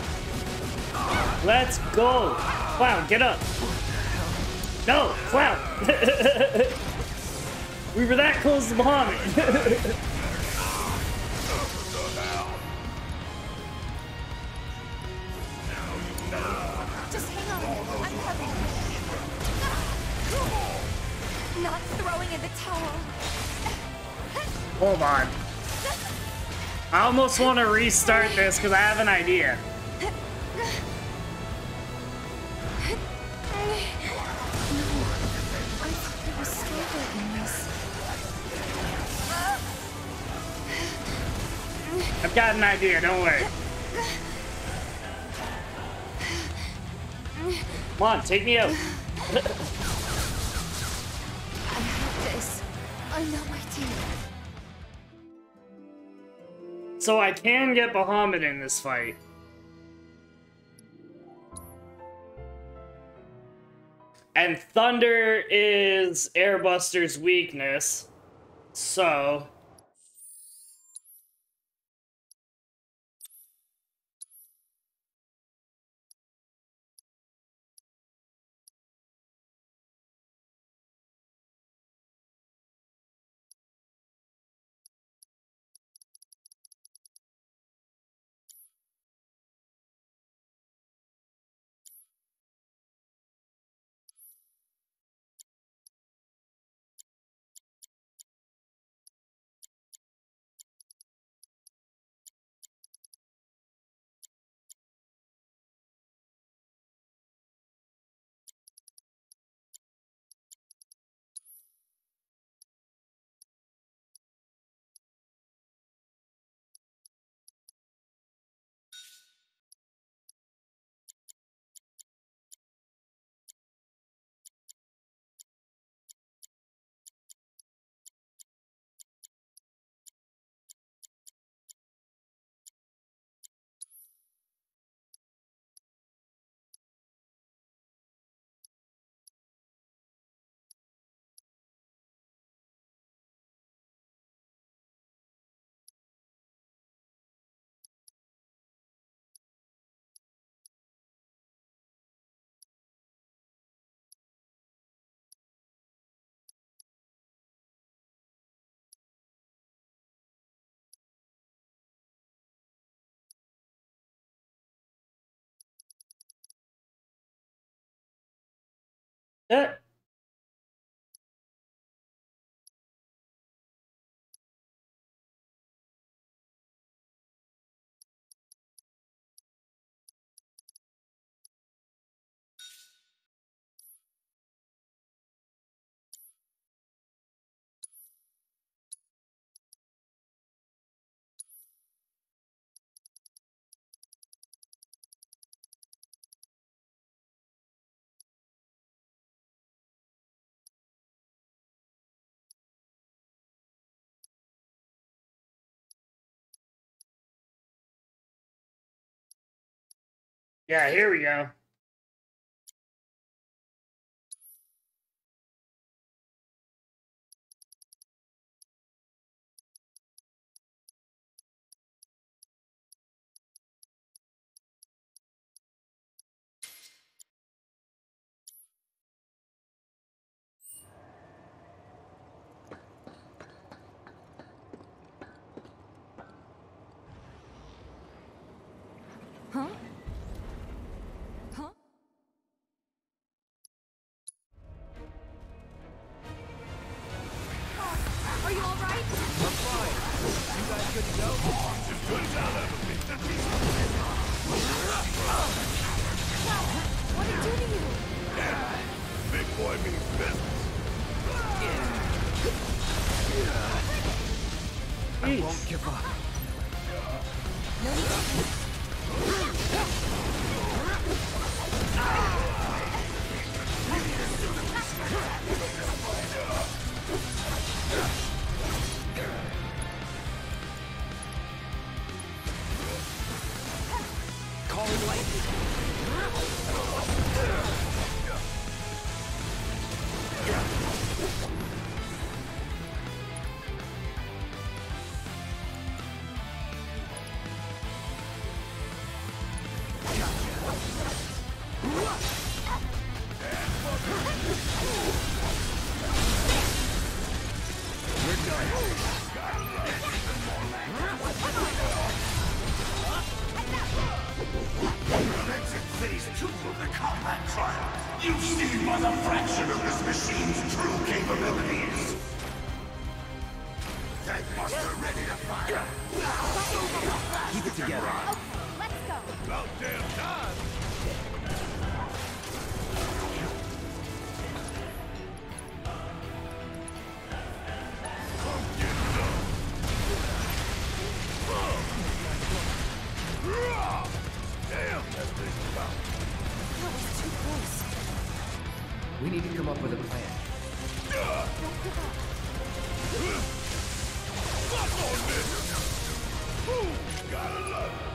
Speaker 1: Let's go! Cloud, get up! No! Cloud! We were that close to Bahamut!
Speaker 3: Just hang on. I'm coming. Not throwing in the towel.
Speaker 1: Hold on. I almost want to restart this because I have an idea. I've got an idea, don't worry. Come on, take me out.
Speaker 3: I have this. I know my team.
Speaker 1: So I can get Bahamut in this fight. And Thunder is Airbuster's weakness. So... Yeah, here we go.
Speaker 3: Huh? Huh? Are you all right?
Speaker 11: I'm fine. You guys good to go?
Speaker 2: Just good as I'll ever be.
Speaker 3: What did it do to you?
Speaker 2: Big boy means business.
Speaker 11: I won't give up. Call it lightning.
Speaker 5: Phase 2 of the combat trial. You've seen but a fraction of this machine's true capabilities. Tank Buster ready to fire.
Speaker 11: Keep it together.
Speaker 7: Okay, let's go.
Speaker 2: About damn time. Come get some. Damn, that thing's about.
Speaker 3: That was too close.
Speaker 4: We need to come up with a plan.
Speaker 3: Don't give up.
Speaker 2: Fuck on this! Ooh, gotta love it.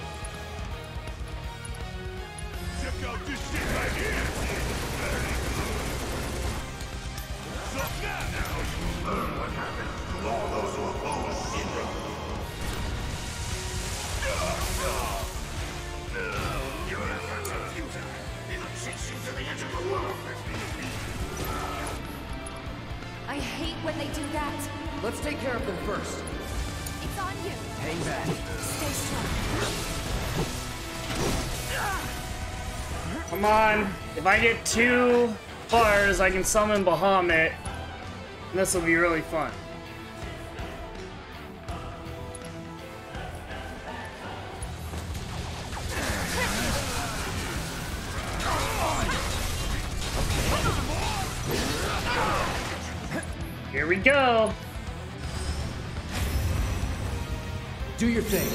Speaker 2: Check out this shit right here. Very good. So now you learn what happened to all those who oppose Shinra. Your efforts are futile. It'll chase you to the edge of the world.
Speaker 3: I hate when they do that.
Speaker 4: Let's take care of them first.
Speaker 3: It's on you.
Speaker 4: Hang back.
Speaker 3: Stay strong.
Speaker 1: Come on. If I get 2 bars, I can summon Bahamut. This will be really fun. Here we go.
Speaker 4: Do your thing.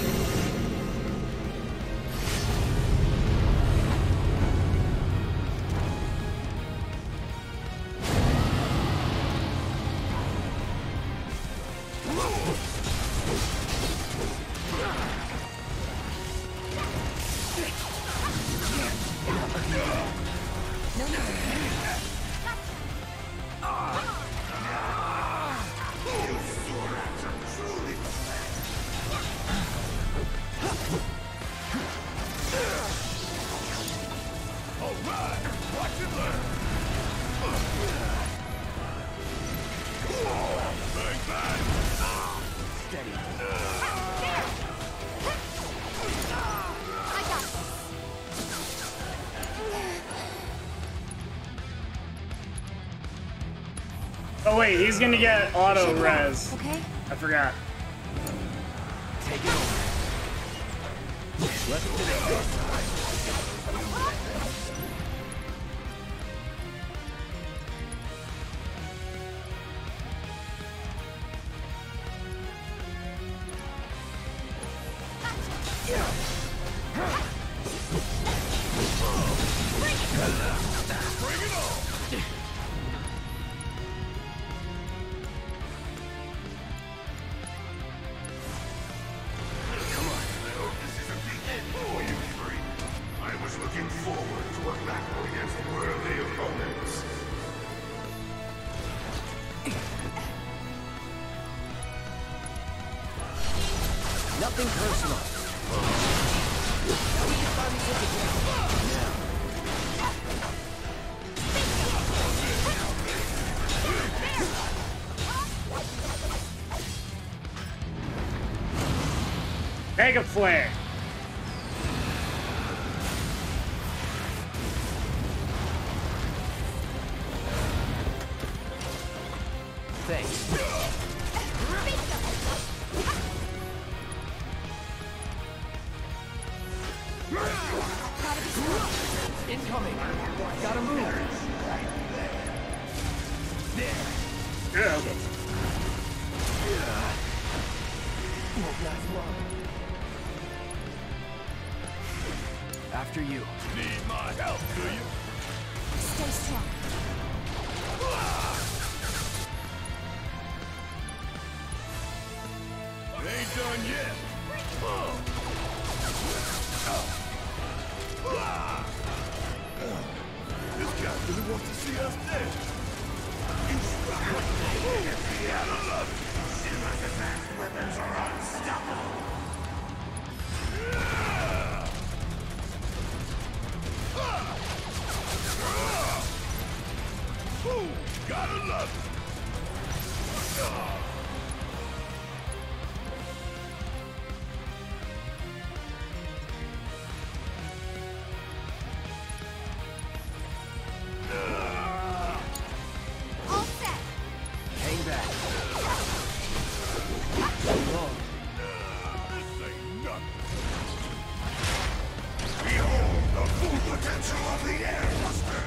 Speaker 1: Oh wait, he's gonna get auto res.
Speaker 3: Okay?
Speaker 1: I forgot.
Speaker 11: Take it over. Let's finish this.
Speaker 4: Nothing personal. Now we can finally take it down. Now.
Speaker 1: Mega Flare!
Speaker 4: Thanks. Incoming! Gotta move!
Speaker 1: Yeah.
Speaker 4: Won't last long. After you.
Speaker 2: Need my help, do you?
Speaker 3: Stay strong.
Speaker 2: It ain't done yet. This guy really wants to see us dead.
Speaker 5: Shinra's advanced weapons are unstoppable.
Speaker 2: Ooh, gotta love it.
Speaker 7: All set.
Speaker 4: Hang back. Wrong.
Speaker 2: This ain't nothing.
Speaker 5: Behold the full potential of the Air Buster.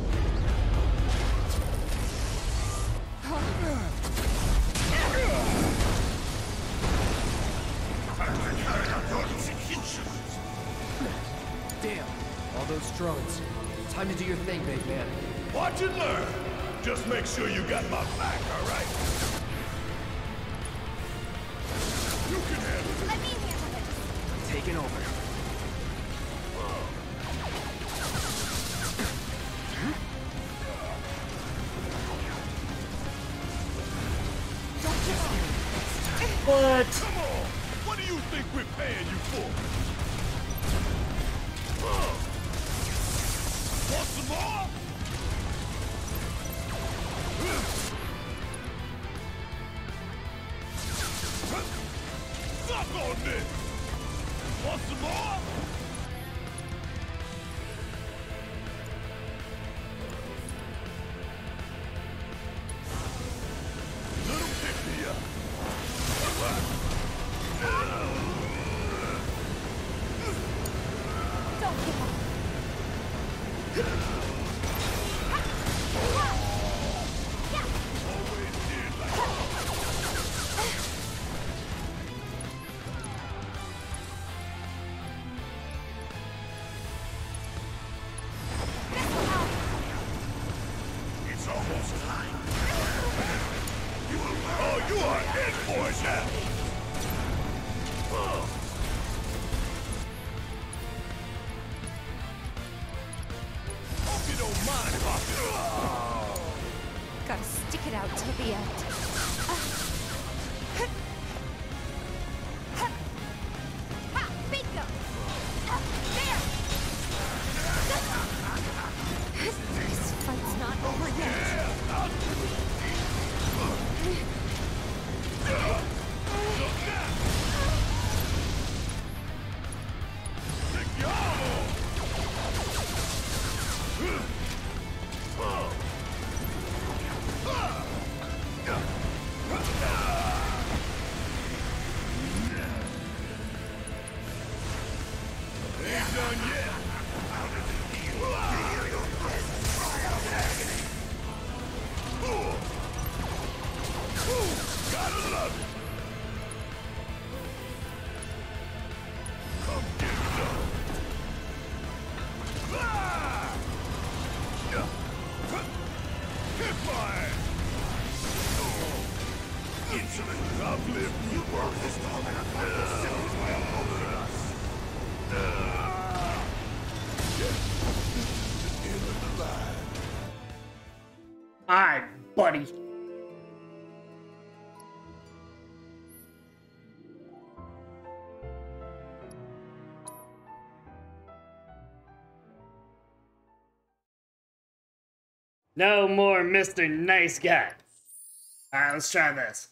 Speaker 4: Damn. All those drones. Time to do your thing, big man.
Speaker 2: Watch and learn. Just make sure you got my back, all right? You can handle it.
Speaker 7: Let me handle this.
Speaker 4: Taking over.
Speaker 1: What?
Speaker 2: Come on! What do you think we're paying you for? Want some more? Suck on this! Want some more? Little pick-me-up.
Speaker 7: Don't give up.
Speaker 5: It's almost time.
Speaker 2: Oh, you are in for it now! Hope you don't mind, Pocket.
Speaker 3: Gotta stick it out till the end.
Speaker 7: Ha! Bingo! There!
Speaker 3: This fight's not over yet.
Speaker 2: Ain't done yet. Gotta love it. Come get some. Ah! Hit my ass. Insolent, uplift.
Speaker 5: You broke this dog in a fight yourselves by opposing us.
Speaker 2: End of the line.
Speaker 1: Alright, buddy. No more Mr. Nice Guy. Alright, let's try this.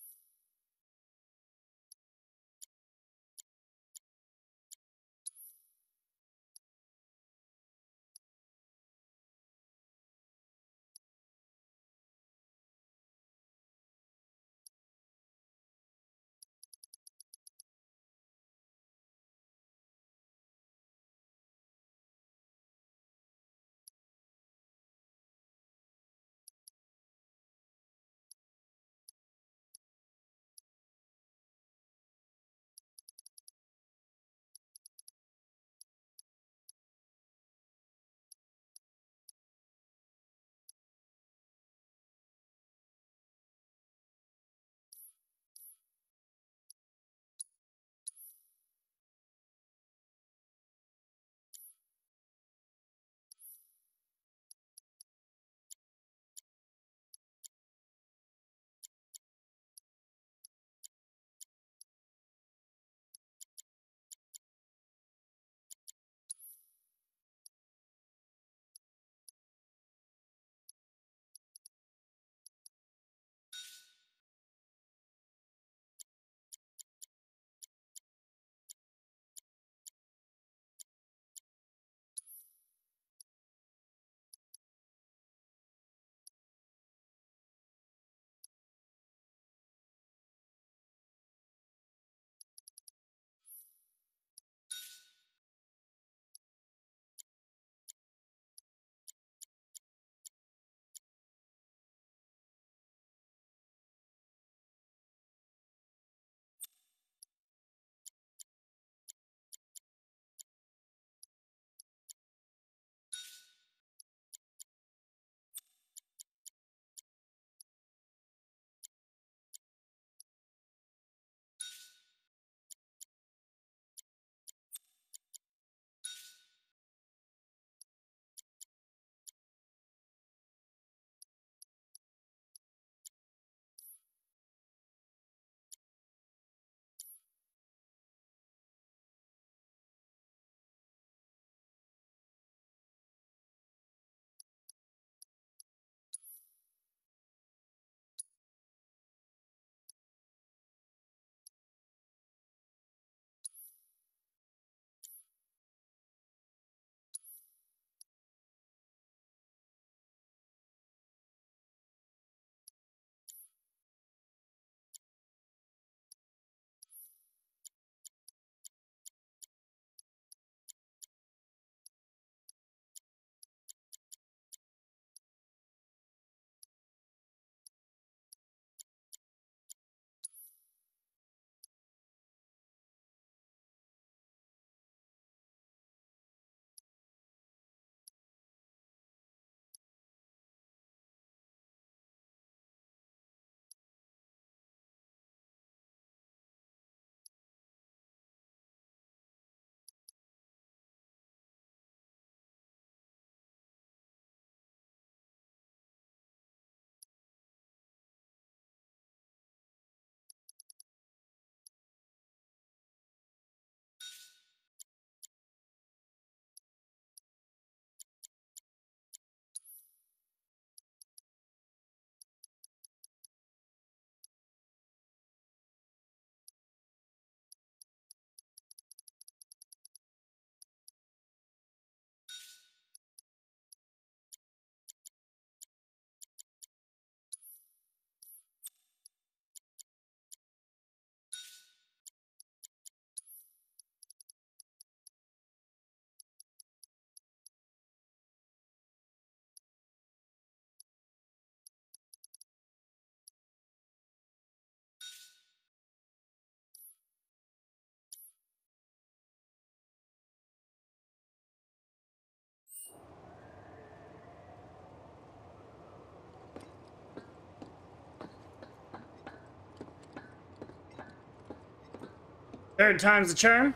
Speaker 1: Third time's the charm.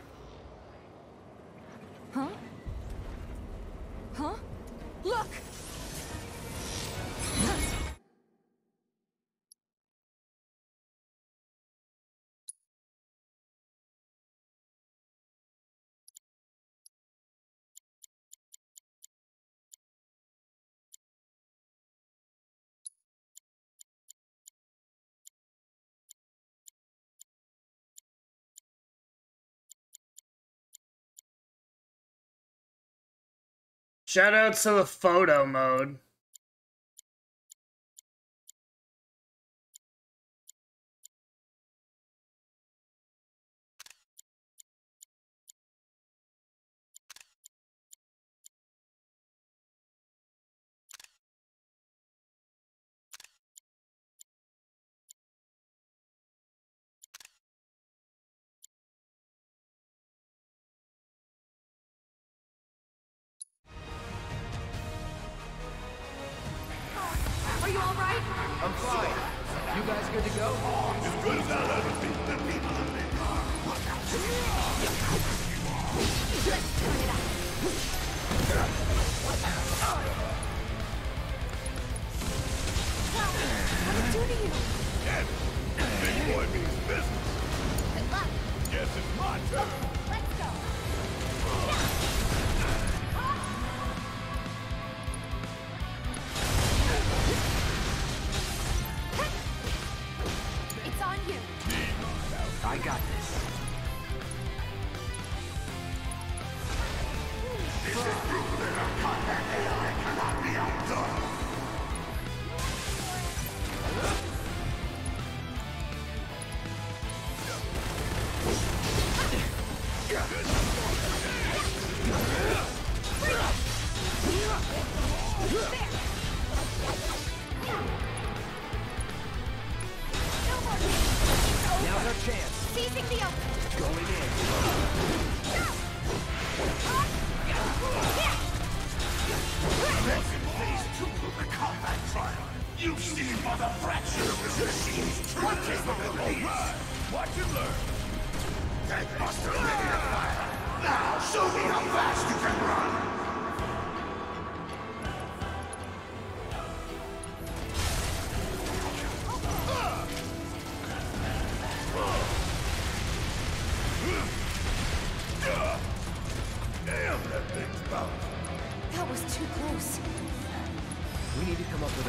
Speaker 3: Huh? Huh? Look!
Speaker 1: Shoutouts to the photo mode.
Speaker 11: Are you alright?
Speaker 4: I'm fine. You guys good to go?
Speaker 2: As good as I'll ever be. The people of Midgar.
Speaker 11: Let's turn it up. What did it do to you?
Speaker 2: Big boy means business.
Speaker 7: Good luck.
Speaker 2: Guess it's my turn.
Speaker 7: Let's go.
Speaker 11: It's on you.
Speaker 4: I got this.
Speaker 5: This is proof that our combat AI cannot be outdone.
Speaker 4: Now's our chance.
Speaker 7: Seizing the open.
Speaker 4: Going in.
Speaker 5: Phase 2 of the combat trial. You've seen by the fracture of the machine's true capabilities.
Speaker 2: Watch and learn.
Speaker 5: Tankbuster ready to fire. Now show me how fast you can run.
Speaker 2: Damn, that thing's bouncing.
Speaker 11: That was too close.
Speaker 4: We need to come up with a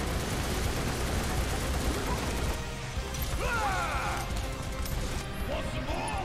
Speaker 4: plan.
Speaker 2: Want some more?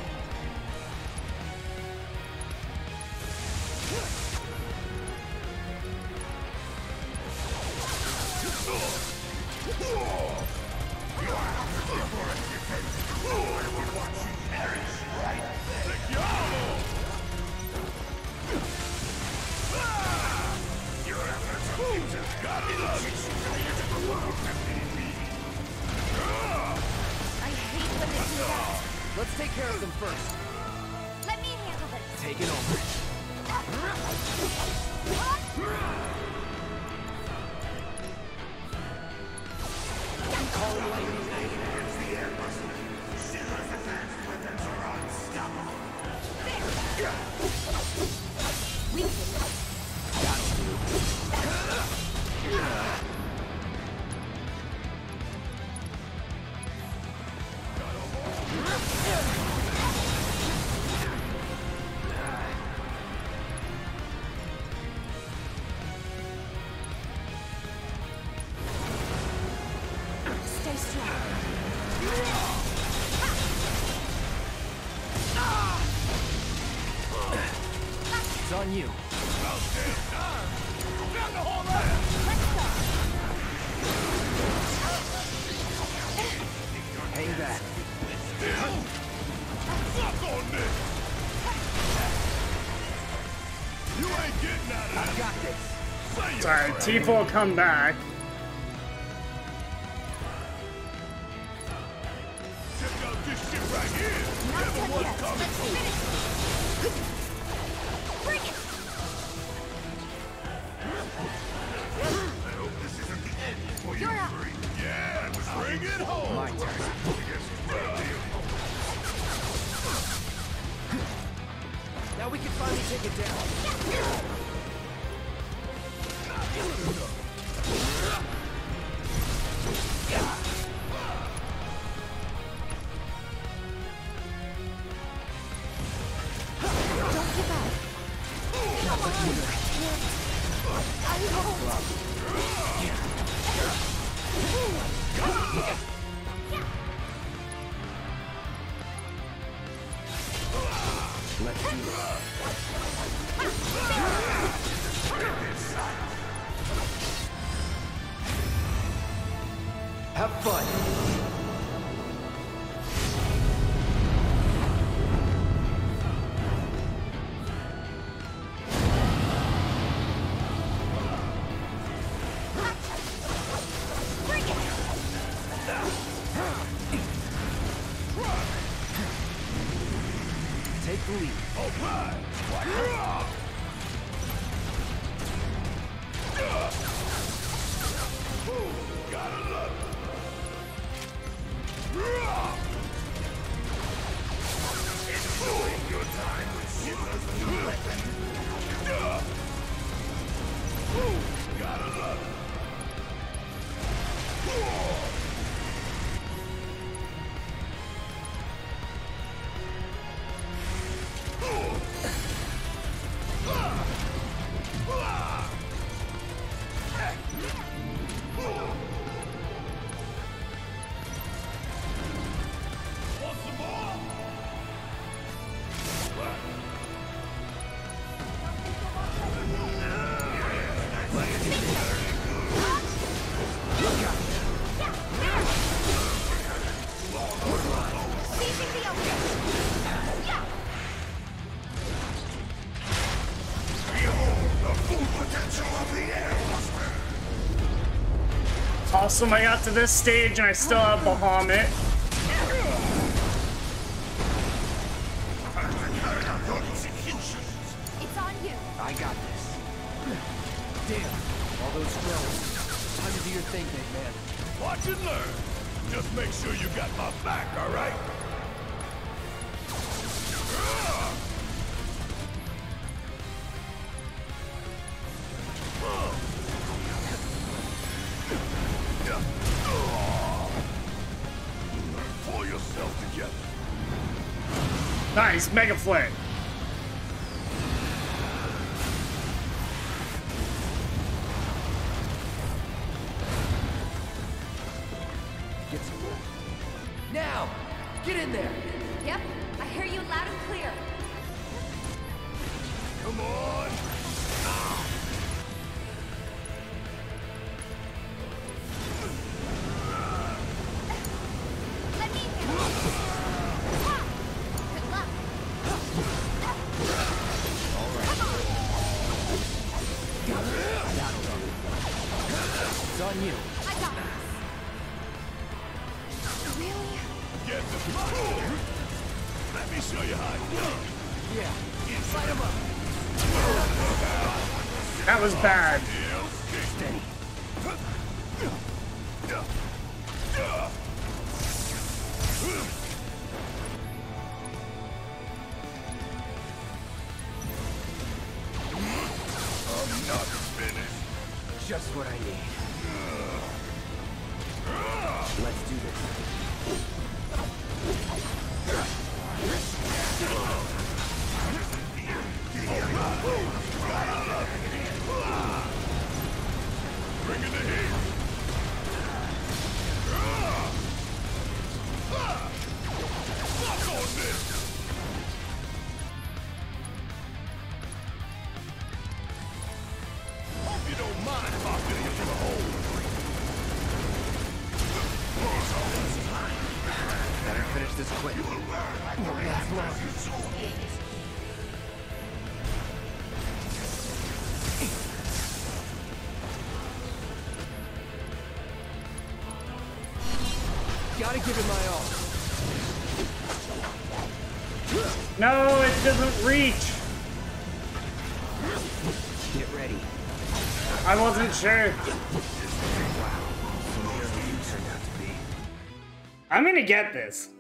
Speaker 11: I hate when they do that.
Speaker 4: Let's take care of them first.
Speaker 7: Let me handle this.
Speaker 4: Take it over. Calling lightning.
Speaker 11: We did it.
Speaker 4: That'll do.
Speaker 11: Stay strong.
Speaker 4: It's on you. Hang back.
Speaker 2: Suck on this! You ain't getting out of
Speaker 4: I've
Speaker 2: this.
Speaker 4: got this.
Speaker 2: Say your
Speaker 1: Sorry,
Speaker 2: prayers.
Speaker 1: Tifa will come back.
Speaker 2: Check out this shit right here. Never was coming.
Speaker 7: Bring it.
Speaker 5: I hope this isn't the end for you
Speaker 7: You're up.
Speaker 5: three.
Speaker 2: Yeah, bring it home.
Speaker 4: My turn. Now we can finally take it down.
Speaker 11: Don't give up. Come on. I won't.
Speaker 4: Let's do this. fun. Take the lead.
Speaker 2: All right. Gotta love it. Enjoying your time with Shinra's new weapon. Gotta love it.
Speaker 1: Awesome, I got to this stage and I still have Bahamut.
Speaker 7: It's on you.
Speaker 4: I got this. Damn, all those drones. Time to do your thing, big man.
Speaker 2: Watch and learn. Just make sure you got my back, all right? Pull yourself together.
Speaker 1: Nice, Mega Flare.
Speaker 4: Get some more. Now! Get in there!
Speaker 3: Yep, I hear you loud and clear.
Speaker 2: Come on.
Speaker 7: Let me Good luck.
Speaker 4: It's on you.
Speaker 7: I got this. Really?
Speaker 2: Get this money. Let me show you how it's done.
Speaker 4: Yeah, light him up.
Speaker 1: That was bad.
Speaker 4: Steady.
Speaker 2: I'm not finished.
Speaker 4: Just what I need. Let's do this.
Speaker 2: Bring in the heat. Fuck on this. Hope you don't mind popping into the hole.
Speaker 4: Better finish this quick. Won't last long. Gotta give it my all.
Speaker 1: No, it doesn't reach.
Speaker 4: Get ready.
Speaker 1: I wasn't sure. I'm gonna get this.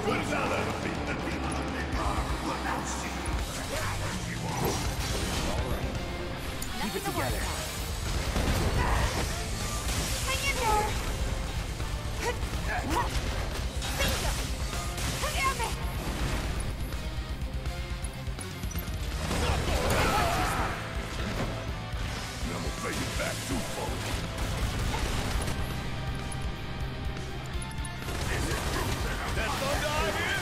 Speaker 4: Keep it together.
Speaker 3: Hang in there! Bingo! Damn it!
Speaker 2: Never play you back too far. That's no dog here.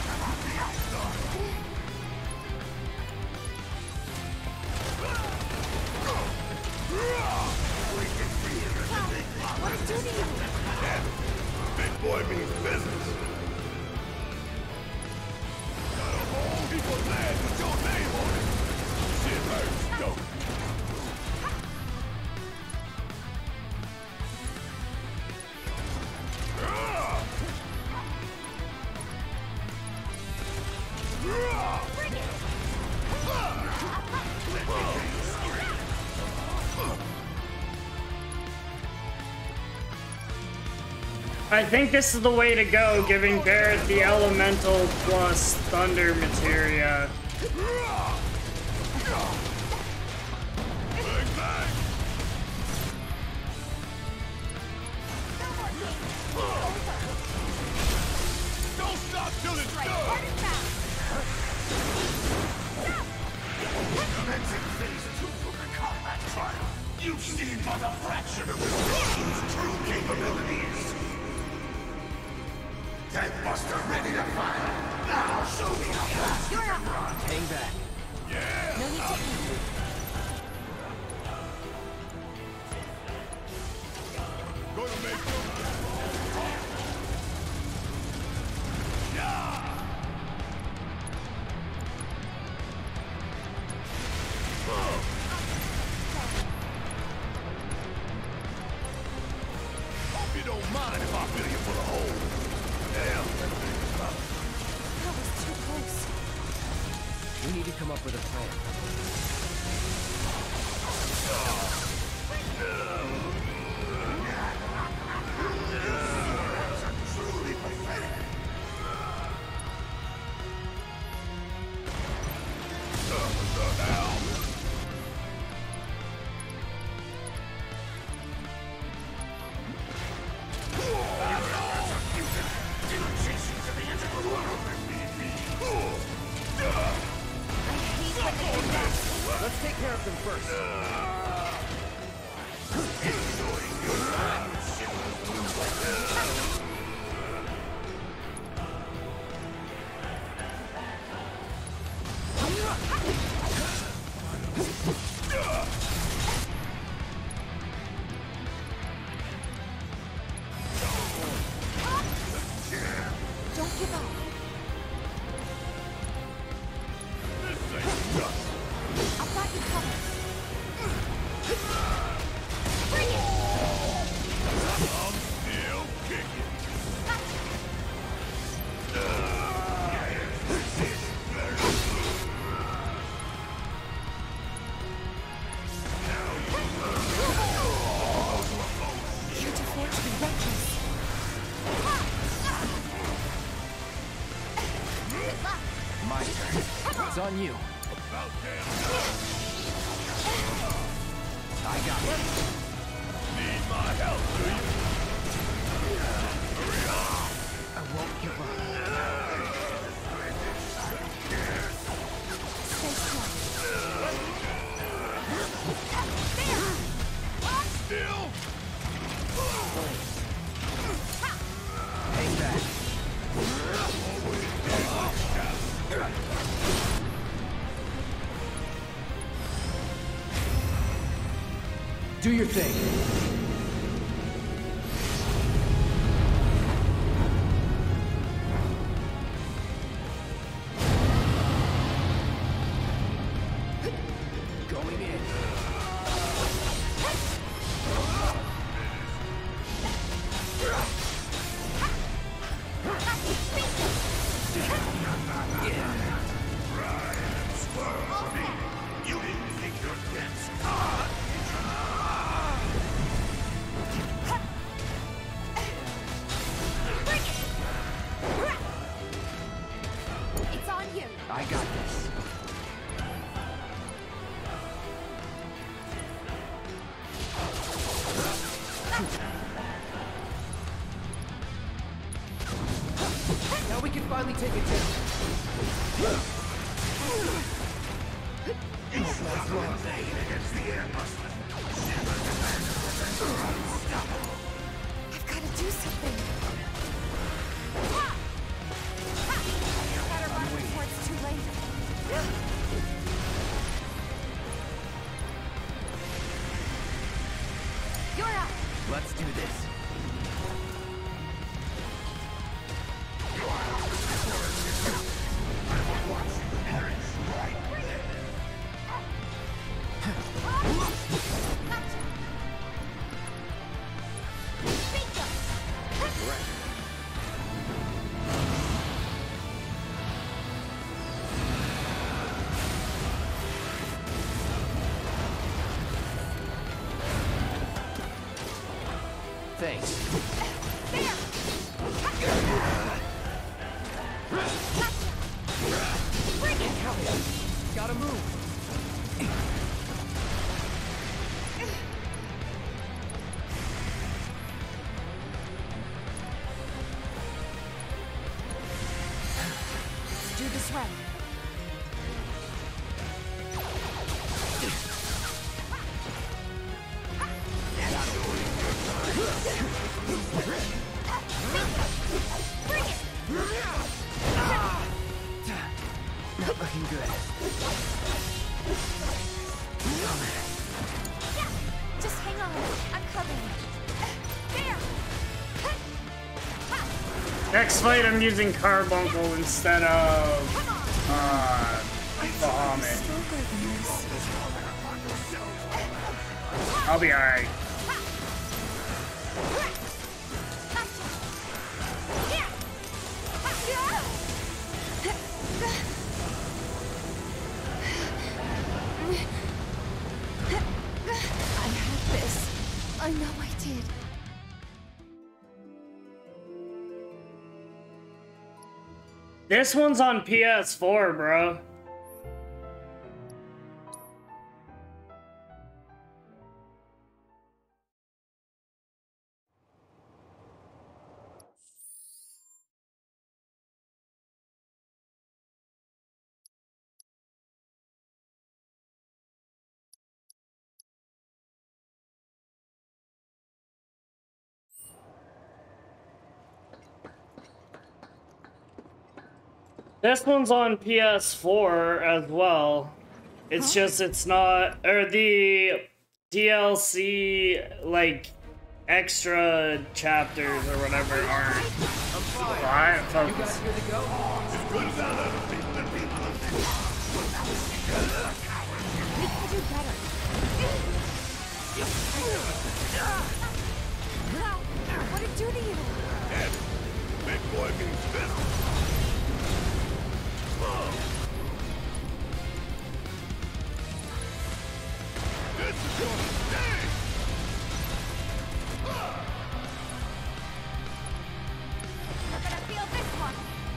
Speaker 3: What's doing you?
Speaker 2: Big boy means business. Got a whole heap of land with your name on it. Shit hurts, don't it?
Speaker 1: I think this is the way to go, giving Barret the elemental plus thunder materia.
Speaker 2: Don't stop till it's done!
Speaker 5: Commencing phase 2 of the combat trial. You've seen but a fraction of the machine's true capabilities. Tankbuster ready to fire. Now show me how fast you can run.
Speaker 4: Hang back.
Speaker 2: Yeah!
Speaker 3: No need to eat.
Speaker 2: Gonna make them. Yeah! Hope you don't mind if I fill you full of holes. Damn, that thing's tough.
Speaker 3: That was too close.
Speaker 4: We need to come up with a plan.
Speaker 5: Truly pathetic.
Speaker 2: What the hell?
Speaker 6: Let's take care of them first.
Speaker 3: Don't give up. I've got you covered. Bring it!
Speaker 2: I'm still kicking.
Speaker 3: You're too fair to be reckless.
Speaker 4: My turn. It's on you.
Speaker 2: About damn
Speaker 4: I got it.
Speaker 2: need my help, do you? Hurry up!
Speaker 4: I won't give up.
Speaker 3: Stay strong.
Speaker 2: Still?
Speaker 4: Hang back. Do your thing. Going in.
Speaker 5: You didn't think your debts hard.
Speaker 11: take it down.
Speaker 5: You struck one vein against the air muscle.
Speaker 3: I've got to do something. Better run before it's too late. You're up.
Speaker 11: Let's do this.
Speaker 4: Thanks.
Speaker 11: Gotta move.
Speaker 3: Let's do this right.
Speaker 4: Not looking good.
Speaker 3: Yeah, just hang on. I'm covering it. There.
Speaker 1: Next fight, I'm using Carbuncle instead of Bahamut. I'll be alright.
Speaker 3: I had this. I know I did.
Speaker 1: This one's on PS4, bro. This one's on PS4 as well. It's just, it's not, or the DLC, like, extra chapters or whatever aren't. Alright, focus.
Speaker 11: You guys good to go?
Speaker 2: As good as I'll ever be.
Speaker 3: We can do better. What'd it do to you?
Speaker 2: Big boy means business. This is gonna sting!
Speaker 3: You're gonna feel this one.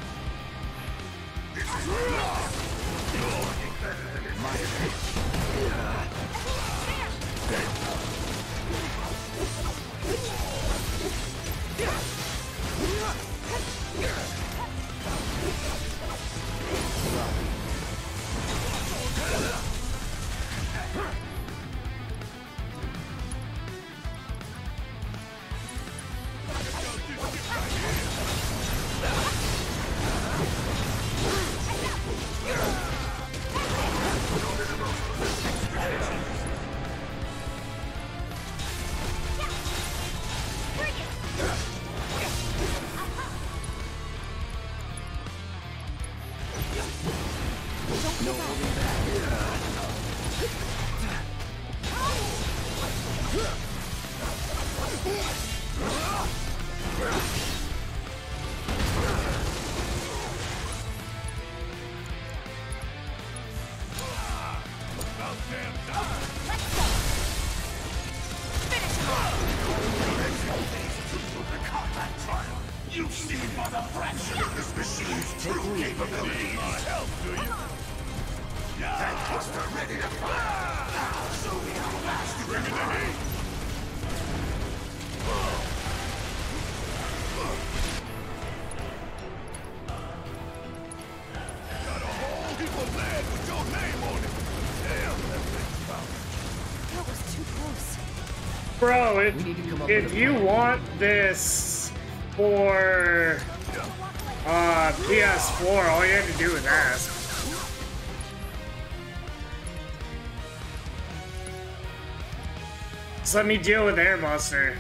Speaker 5: You see what a fraction of this machine's true capabilities.
Speaker 2: Help, do you?
Speaker 5: That buster ready to fire! Now show me how fast you bring it to me!
Speaker 2: flag with your name on it. Damn, that thing's powerful.
Speaker 3: That was too close.
Speaker 1: Bro, if you want this for PS4, all you have to do is ask. Just let me deal with Airbuster.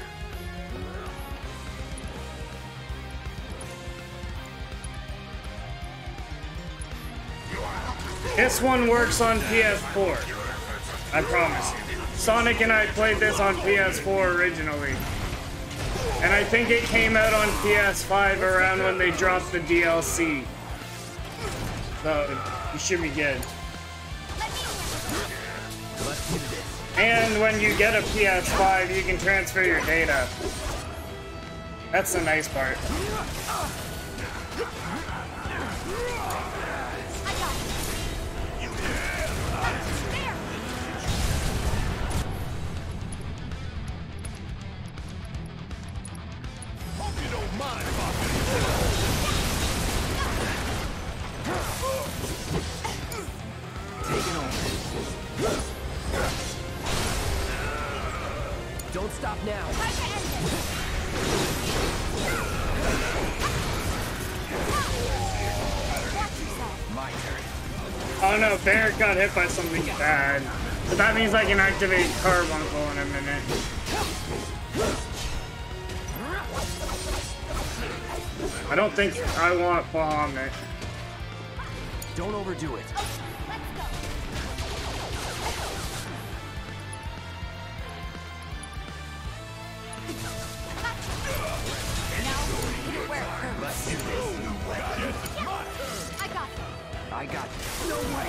Speaker 1: This one works on PS4. I promise. Sonic and I played this on PS4 originally. And I think it came out on PS5 around when they dropped the DLC. So, you should be good. And when you get a PS5, you can transfer your data. That's the nice part.
Speaker 4: Don't stop now. My turn.
Speaker 1: Oh no, Barrett got hit by something bad. But that means I can activate Carbuncle in a minute. I don't think I want Bahamut.
Speaker 4: Don't overdo it. I got this. No way.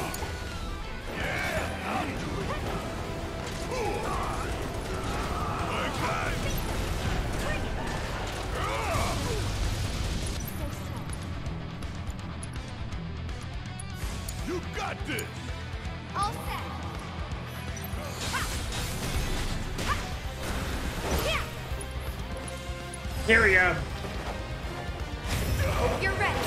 Speaker 2: You got this.
Speaker 7: All set.
Speaker 1: Here we go.
Speaker 7: You're ready.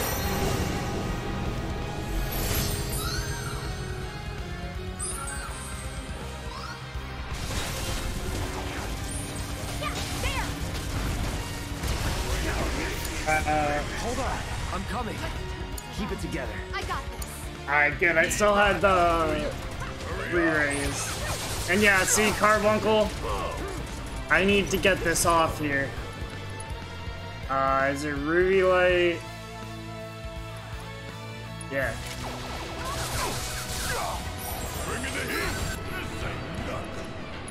Speaker 4: Hold on. I'm coming. Keep it together.
Speaker 7: I got this.
Speaker 1: Alright, good. I still had the re-raise. And yeah, see, Carbuncle? I need to get this off here. Is it Ruby Light? Yeah.
Speaker 2: Bring in the heat. This ain't nothing.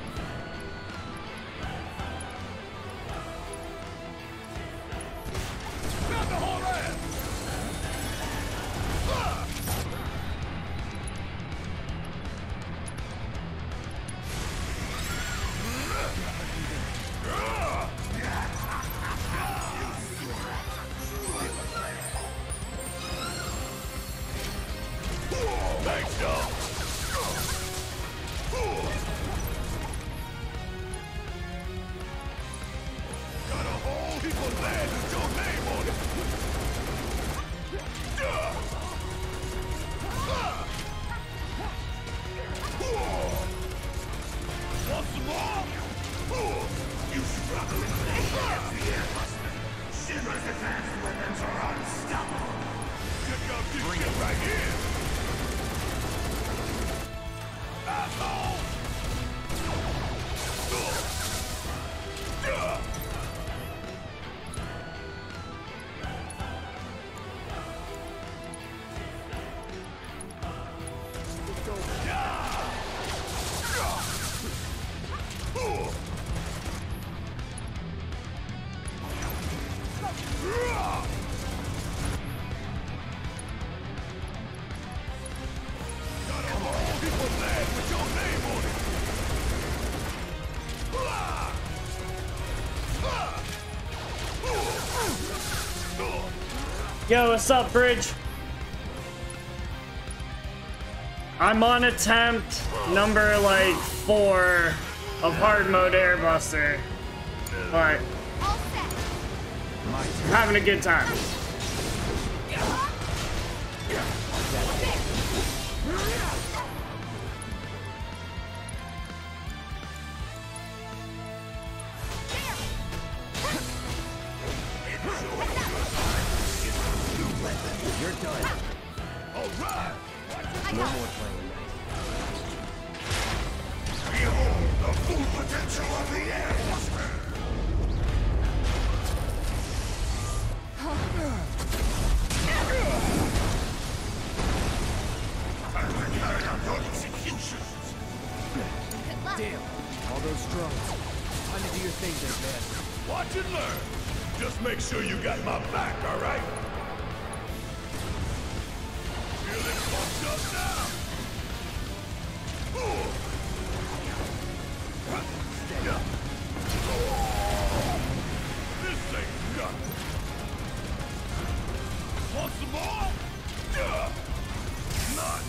Speaker 2: Grab the whole ass. Thanks, y'all. Got a whole heap of land with your name on it. Want some more?
Speaker 5: You struggle with the Airbuster. Shinra's advanced weapons are unstoppable.
Speaker 2: Check out this shit right here. Asshole!
Speaker 1: Yo, what's up, Bridge? I'm on attempt number, like, 4 of hard mode Airbuster. But I'm having a good time.
Speaker 4: done.
Speaker 2: All right.
Speaker 4: No more playing nice.
Speaker 5: Behold the full potential of the Air Buster! Time to carry out your executions!
Speaker 11: Damn, all those drones. Time to do your thing there, man.
Speaker 2: Watch and learn. Just make sure you got my back, all right? Feeling pumped up now. This ain't nothing. Want some more? Not.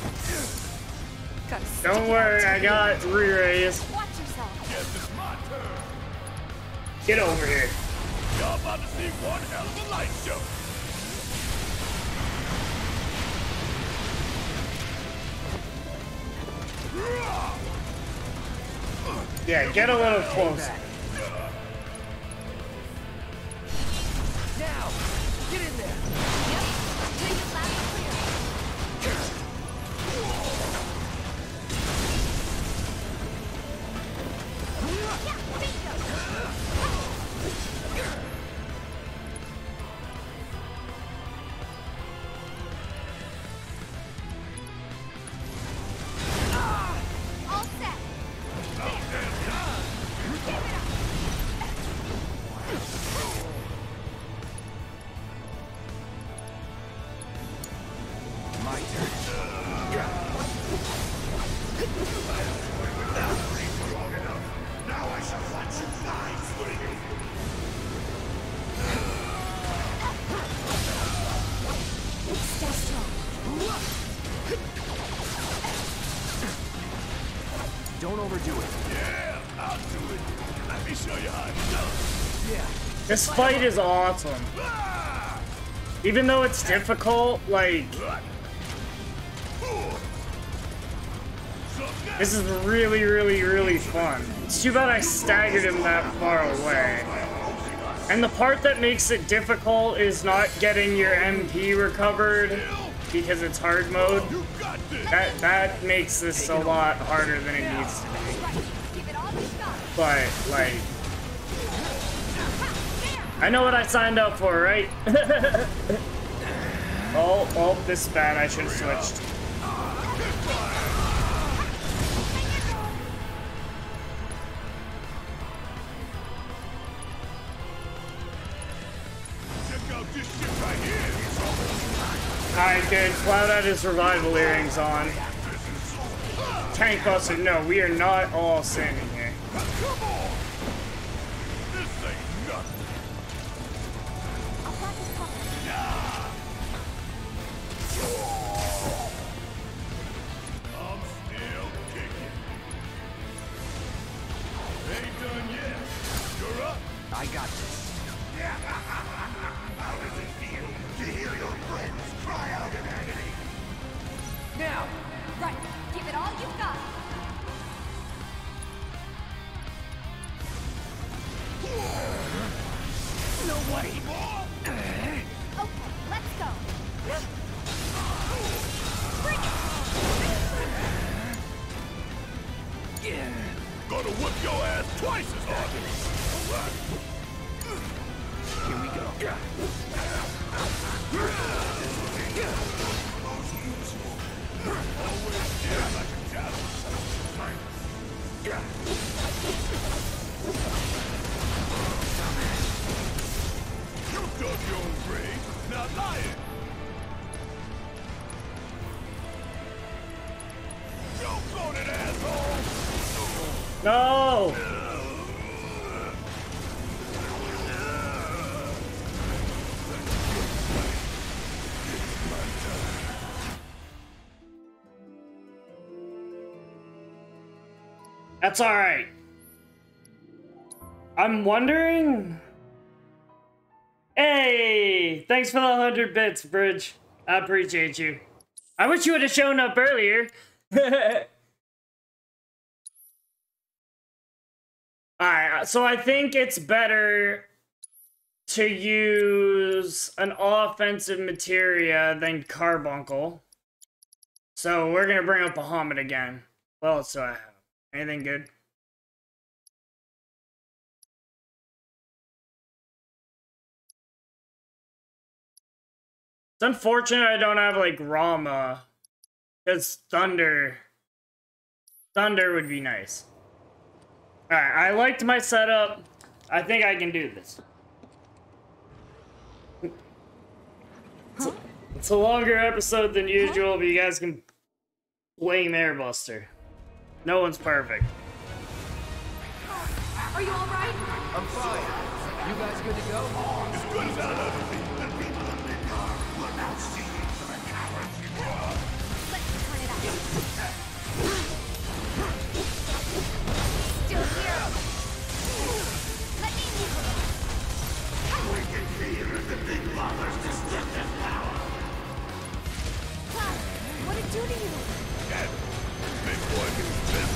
Speaker 1: Don't worry, I got re-raise.
Speaker 7: Watch yourself.
Speaker 2: Guess it's my turn.
Speaker 1: Get over here.
Speaker 2: Y'all about to see one hell of a light show.
Speaker 1: Yeah, get a little closer.
Speaker 11: Now, get in there.
Speaker 7: Yep. Take it loud and clear. All set.
Speaker 4: My turn.
Speaker 5: Now I shall watch you fly free!
Speaker 7: Stay strong.
Speaker 4: Don't overdo it.
Speaker 2: Yeah, I'll do it. Let me show you how it's done.
Speaker 11: Yeah.
Speaker 1: This fight is awesome. Even though it's difficult, like, this is really, really, really fun. It's too bad I staggered him that far away. And the part that makes it difficult is not getting your MP recovered because it's hard mode. That makes this a lot harder than it needs to be. But, like, I know what I signed up for, right? Oh, this is bad. I should have switched. Alright, good. Cloud had his revival earrings on. Tank Buster, no, we are not all standing here.
Speaker 4: I got this.
Speaker 5: How does it feel to hear your friends cry out in agony?
Speaker 11: Now!
Speaker 7: Right. Give it all you've got.
Speaker 11: No way!
Speaker 7: Okay, let's go.
Speaker 2: Gonna whip your ass twice as hard.
Speaker 4: Here we go.
Speaker 2: You dug your own grave. Now lie it. You bloated asshole.
Speaker 1: No! That's alright. I'm wondering... Hey! Thanks for the 100 bits, Bridge. I appreciate you. I wish you would have shown up earlier. Alright, so I think it's better to use an offensive materia than Carbuncle. So we're gonna bring up Bahamut again. What else do I have? Anything good? It's unfortunate I don't have like Rama. Because Thunder would be nice. Alright, I liked my setup. I think I can do this. It's a longer episode than usual, but you guys can blame Airbuster. No one's perfect.
Speaker 3: Are you alright?
Speaker 4: I'm fine. You guys good to go?
Speaker 2: As good as I'll ever be.
Speaker 5: The people of Midgar will now see for the cowards you are.
Speaker 3: Let's turn it out. Still here. Let me move.
Speaker 5: We can fear the Big Mother's destructive power.
Speaker 3: Cloud, what'd it do to you?
Speaker 2: That big boy gets bit.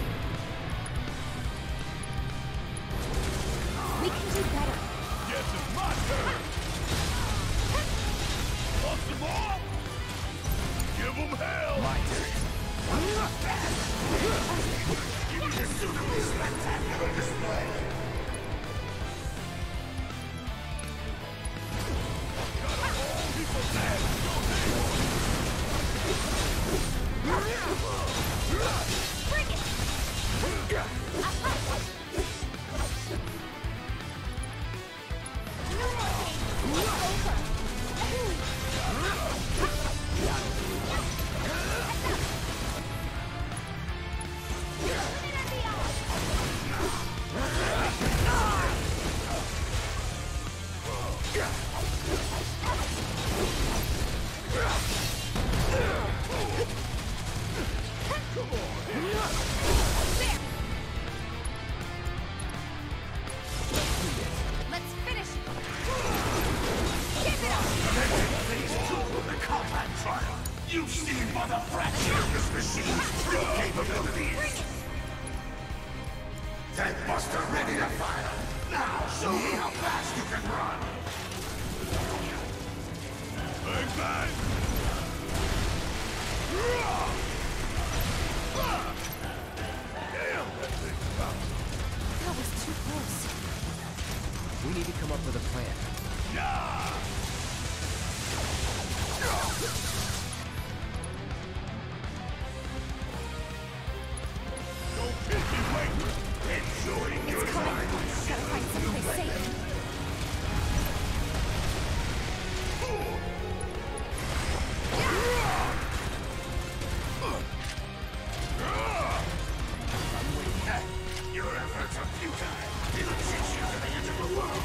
Speaker 3: We can do better.
Speaker 2: Yes, it's my turn. Want some more? Give them hell.
Speaker 5: My turn. Give me a suitably spectacular display.
Speaker 2: Got a whole heap of that.
Speaker 3: Bring it! Let's finish it! Give it up!
Speaker 5: Phase 2 of the combat trial. You've seen what a fraction of this machine's true capabilities. Deathbuster ready to fire. Now show me how fast you can run.
Speaker 2: Bang, bang. Damn, that thing's tough.
Speaker 3: That was too close.
Speaker 4: We need to come up with a plan.
Speaker 2: Yeah. Don't keep me waiting.
Speaker 5: Enjoying your time.
Speaker 3: Gotta find someplace safe.
Speaker 5: Your efforts are futile. It'll teach you to the integral world.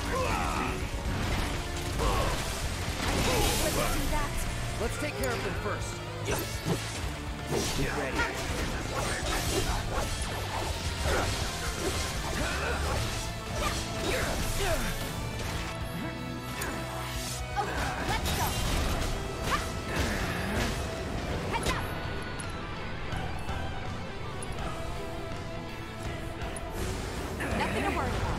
Speaker 3: Let's do that.
Speaker 4: Let's take care of them first. Get ready.
Speaker 3: Okay, let's go. Heads up. Nothing to worry about.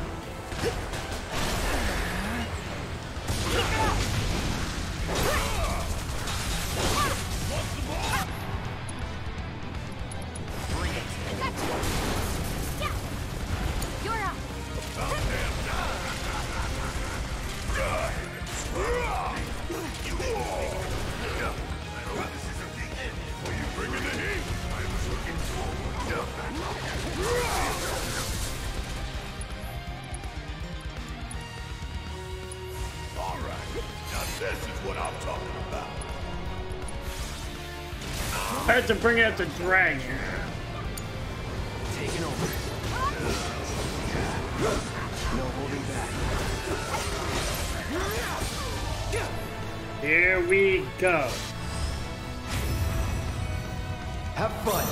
Speaker 3: Keep it up.
Speaker 4: Bring it.
Speaker 3: Gotcha. Yeah. You're up.
Speaker 2: Are you bringing the heat?
Speaker 5: I was looking forward to
Speaker 2: All right. Now this is what I'm talking about.
Speaker 1: I have to bring out the dragon.
Speaker 4: Taking over. No holding back.
Speaker 1: Here we go.
Speaker 4: Have fun.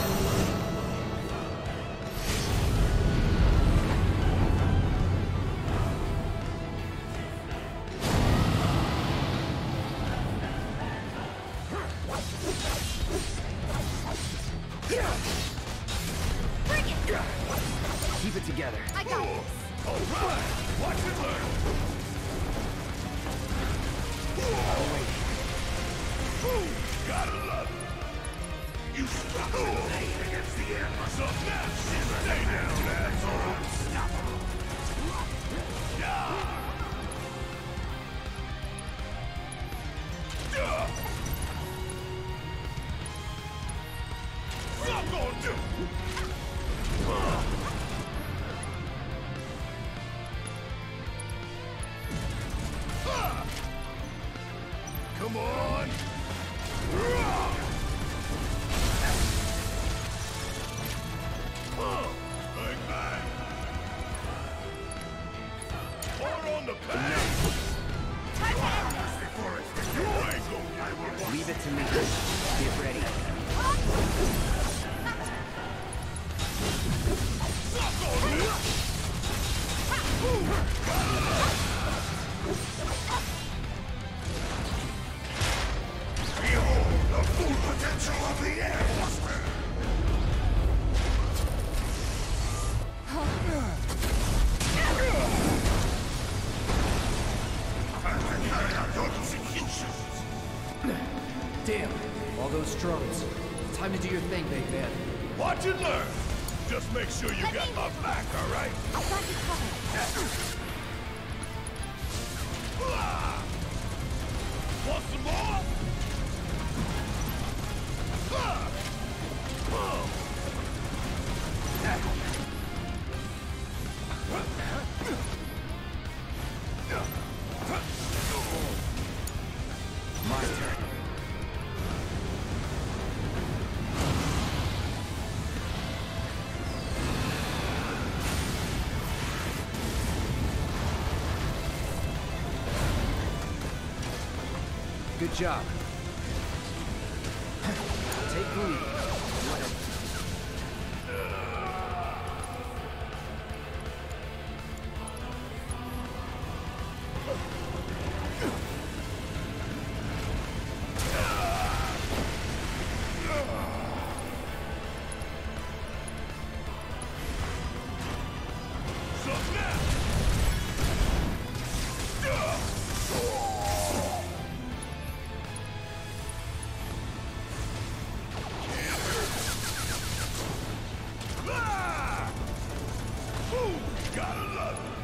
Speaker 3: Bring it.
Speaker 4: Keep it together.
Speaker 3: I got this.
Speaker 2: All right. Watch it learn. Gotta love it. You struck a blade against the air. So now, stay down, asshole. Unstoppable. Yeah. Suck on you. Come on! Bang, bang! Hold on the pack! You ain't gonna
Speaker 4: Leave it to me. Get ready.
Speaker 2: suck on this! Behold the full potential of the Air Buster!
Speaker 11: Damn, all those drones. Time to do your thing, big man.
Speaker 2: Watch and learn! Just make sure you got my back, alright?
Speaker 7: I got you covered.
Speaker 2: Want some more?
Speaker 4: My turn. Good job. Take the lead.
Speaker 2: Gotta love it!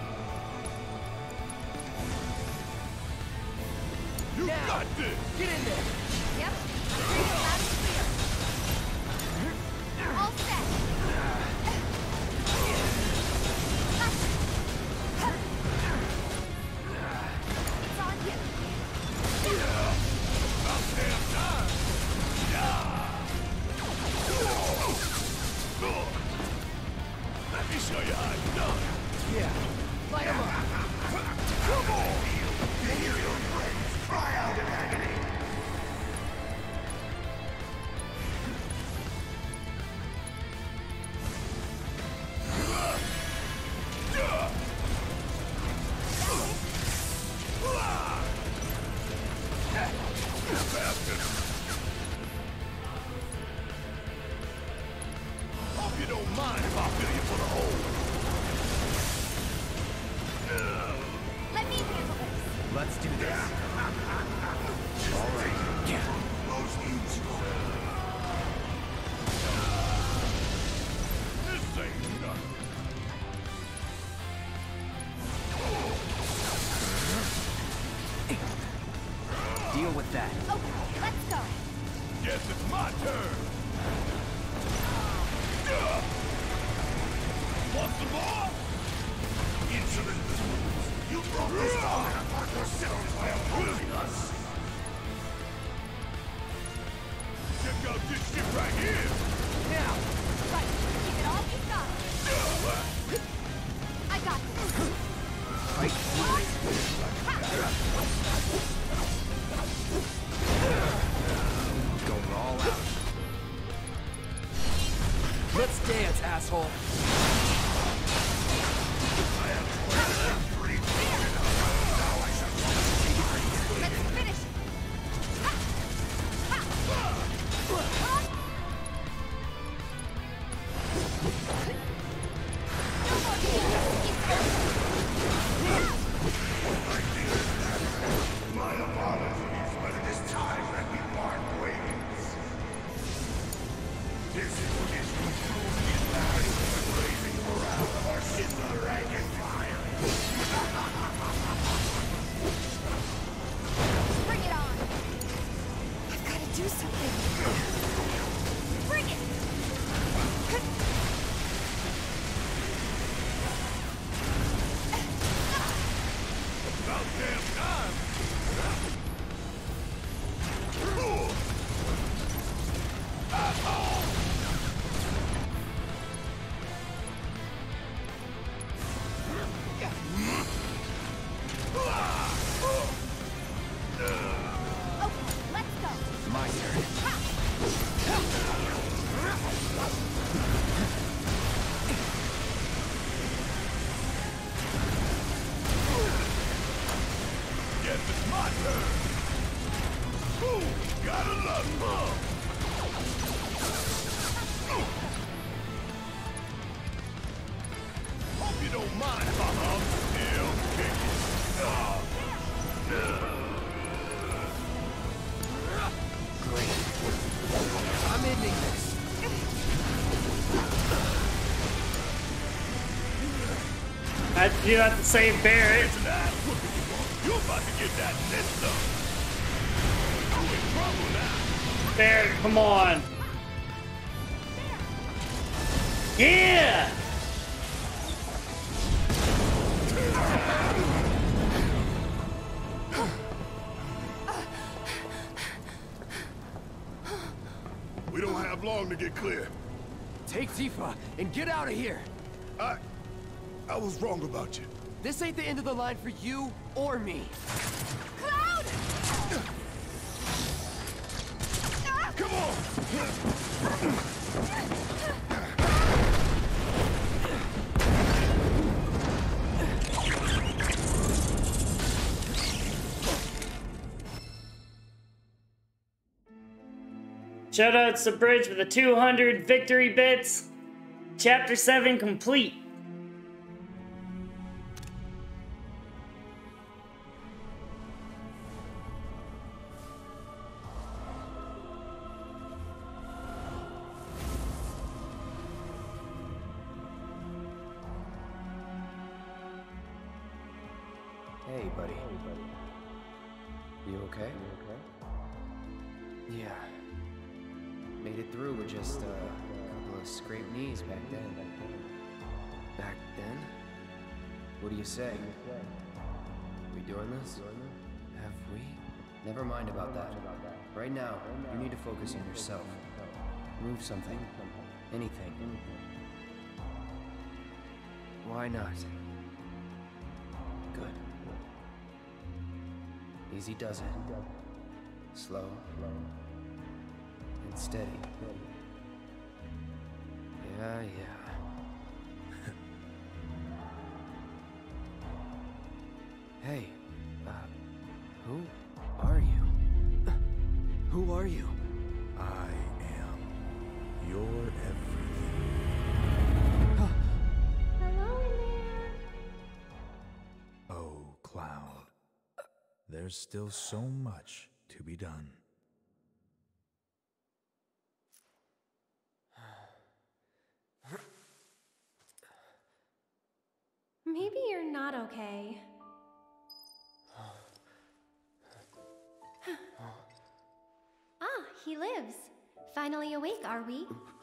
Speaker 2: You got this!
Speaker 11: Get in there!
Speaker 7: Yep. Loud and clear. All set. It's on you.
Speaker 2: About damn time! Let me show you how it's done!
Speaker 11: Yeah. Light him up.
Speaker 2: Come on!
Speaker 5: Feel your brains cry out in agony.
Speaker 2: Hope you don't mind if I fill you full of holes.
Speaker 7: Let me handle this.
Speaker 4: Let's do this. All right. Yeah.
Speaker 5: Most useful.
Speaker 2: This ain't nothing.
Speaker 4: Deal with that.
Speaker 7: Okay, let's go.
Speaker 2: Guess it's my turn. Want some more?
Speaker 5: Insolent fools. You brought this down upon yourselves by opposing us.
Speaker 2: Check out this shit right here.
Speaker 11: Now!
Speaker 7: Right. Keep it all you've got. I got this.
Speaker 4: Fight. Going all out.
Speaker 11: Let's dance, asshole!
Speaker 7: Let's finish it. Ha! Ha! No more games.
Speaker 5: My apologies.
Speaker 7: something. Bring it!
Speaker 2: About damn time!
Speaker 4: My turn.
Speaker 2: Guess it's my turn! Ooh, gotta love mom! Hope you don't mind, Mama. Still kicking.
Speaker 4: Great. I'm ending this.
Speaker 1: You have to save Barret.
Speaker 2: You're about to get that messed up. You're in trouble now.
Speaker 1: Barret, come on. Yeah!
Speaker 2: We don't have long to get clear.
Speaker 4: Take Tifa and get out of here.
Speaker 2: I was wrong about you.
Speaker 4: This ain't the end of the line for you or me.
Speaker 7: Cloud!
Speaker 2: Come on!
Speaker 1: Shoutouts to Bridge with the 200 victory bits. Chapter 7 complete.
Speaker 4: Hey, buddy. You okay? Yeah. Made it through with just a couple of scraped knees back then. Back then? What do you say? We doing this? Have we? Never mind about that. Right now, you need to focus on yourself. Move something. Anything. Why not? Good. Easy does it. Slow. And steady. Yeah. Hey, who are you? Who are you?
Speaker 13: I am your everything.
Speaker 12: Hello in there.
Speaker 13: Oh, Cloud. There's still so much to be done.
Speaker 12: Maybe you're not okay. Ah, he lives. Finally awake, are we?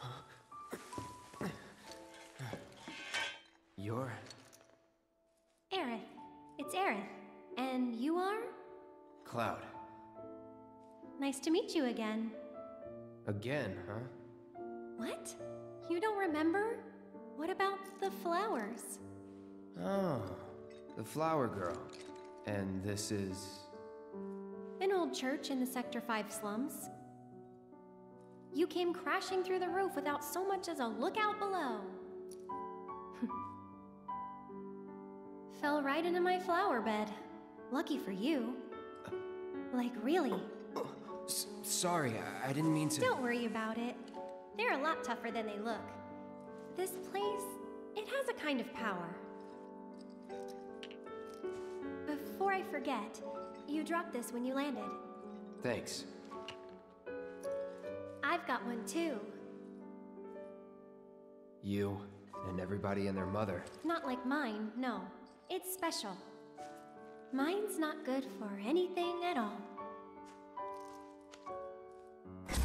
Speaker 4: You're...
Speaker 12: Aerith. It's Aerith. And you are?
Speaker 4: Cloud.
Speaker 12: Nice to meet you again.
Speaker 4: Again, huh?
Speaker 12: What? You don't remember? What about the flowers?
Speaker 4: Oh, the flower girl. And this is...
Speaker 12: An old church in the Sector 5 slums. You came crashing through the roof without so much as a look out below. Fell right into my flower bed. Lucky for you. Like, really.
Speaker 4: Sorry, I didn't mean to...
Speaker 12: Don't worry about it. They're a lot tougher than they look. This place, it has a kind of power. Before I forget, you dropped this when you landed.
Speaker 4: Thanks.
Speaker 12: I've got one too.
Speaker 4: You and everybody and their mother.
Speaker 12: Not like mine, no. It's special. Mine's not good for anything at all.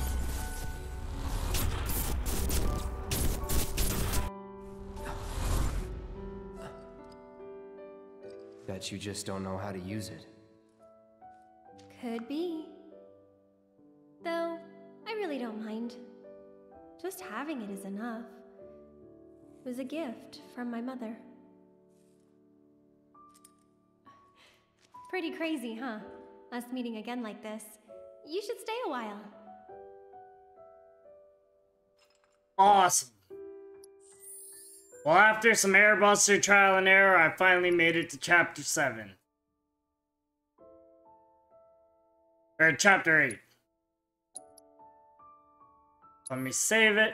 Speaker 4: Bet you just don't know how to use it.
Speaker 12: Could be. Though, I really don't mind. Just having it is enough. It was a gift from my mother. Pretty crazy, huh? Us meeting again like this. You should stay a while.
Speaker 1: Awesome. Well, after some Airbuster trial and error, I finally made it to Chapter 7. Or Chapter 8. Let me save it.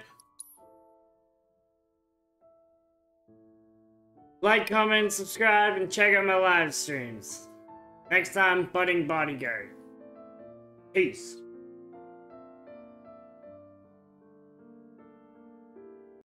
Speaker 1: Like, comment, subscribe, and check out my live streams. Next time, Budding Bodyguard. Peace.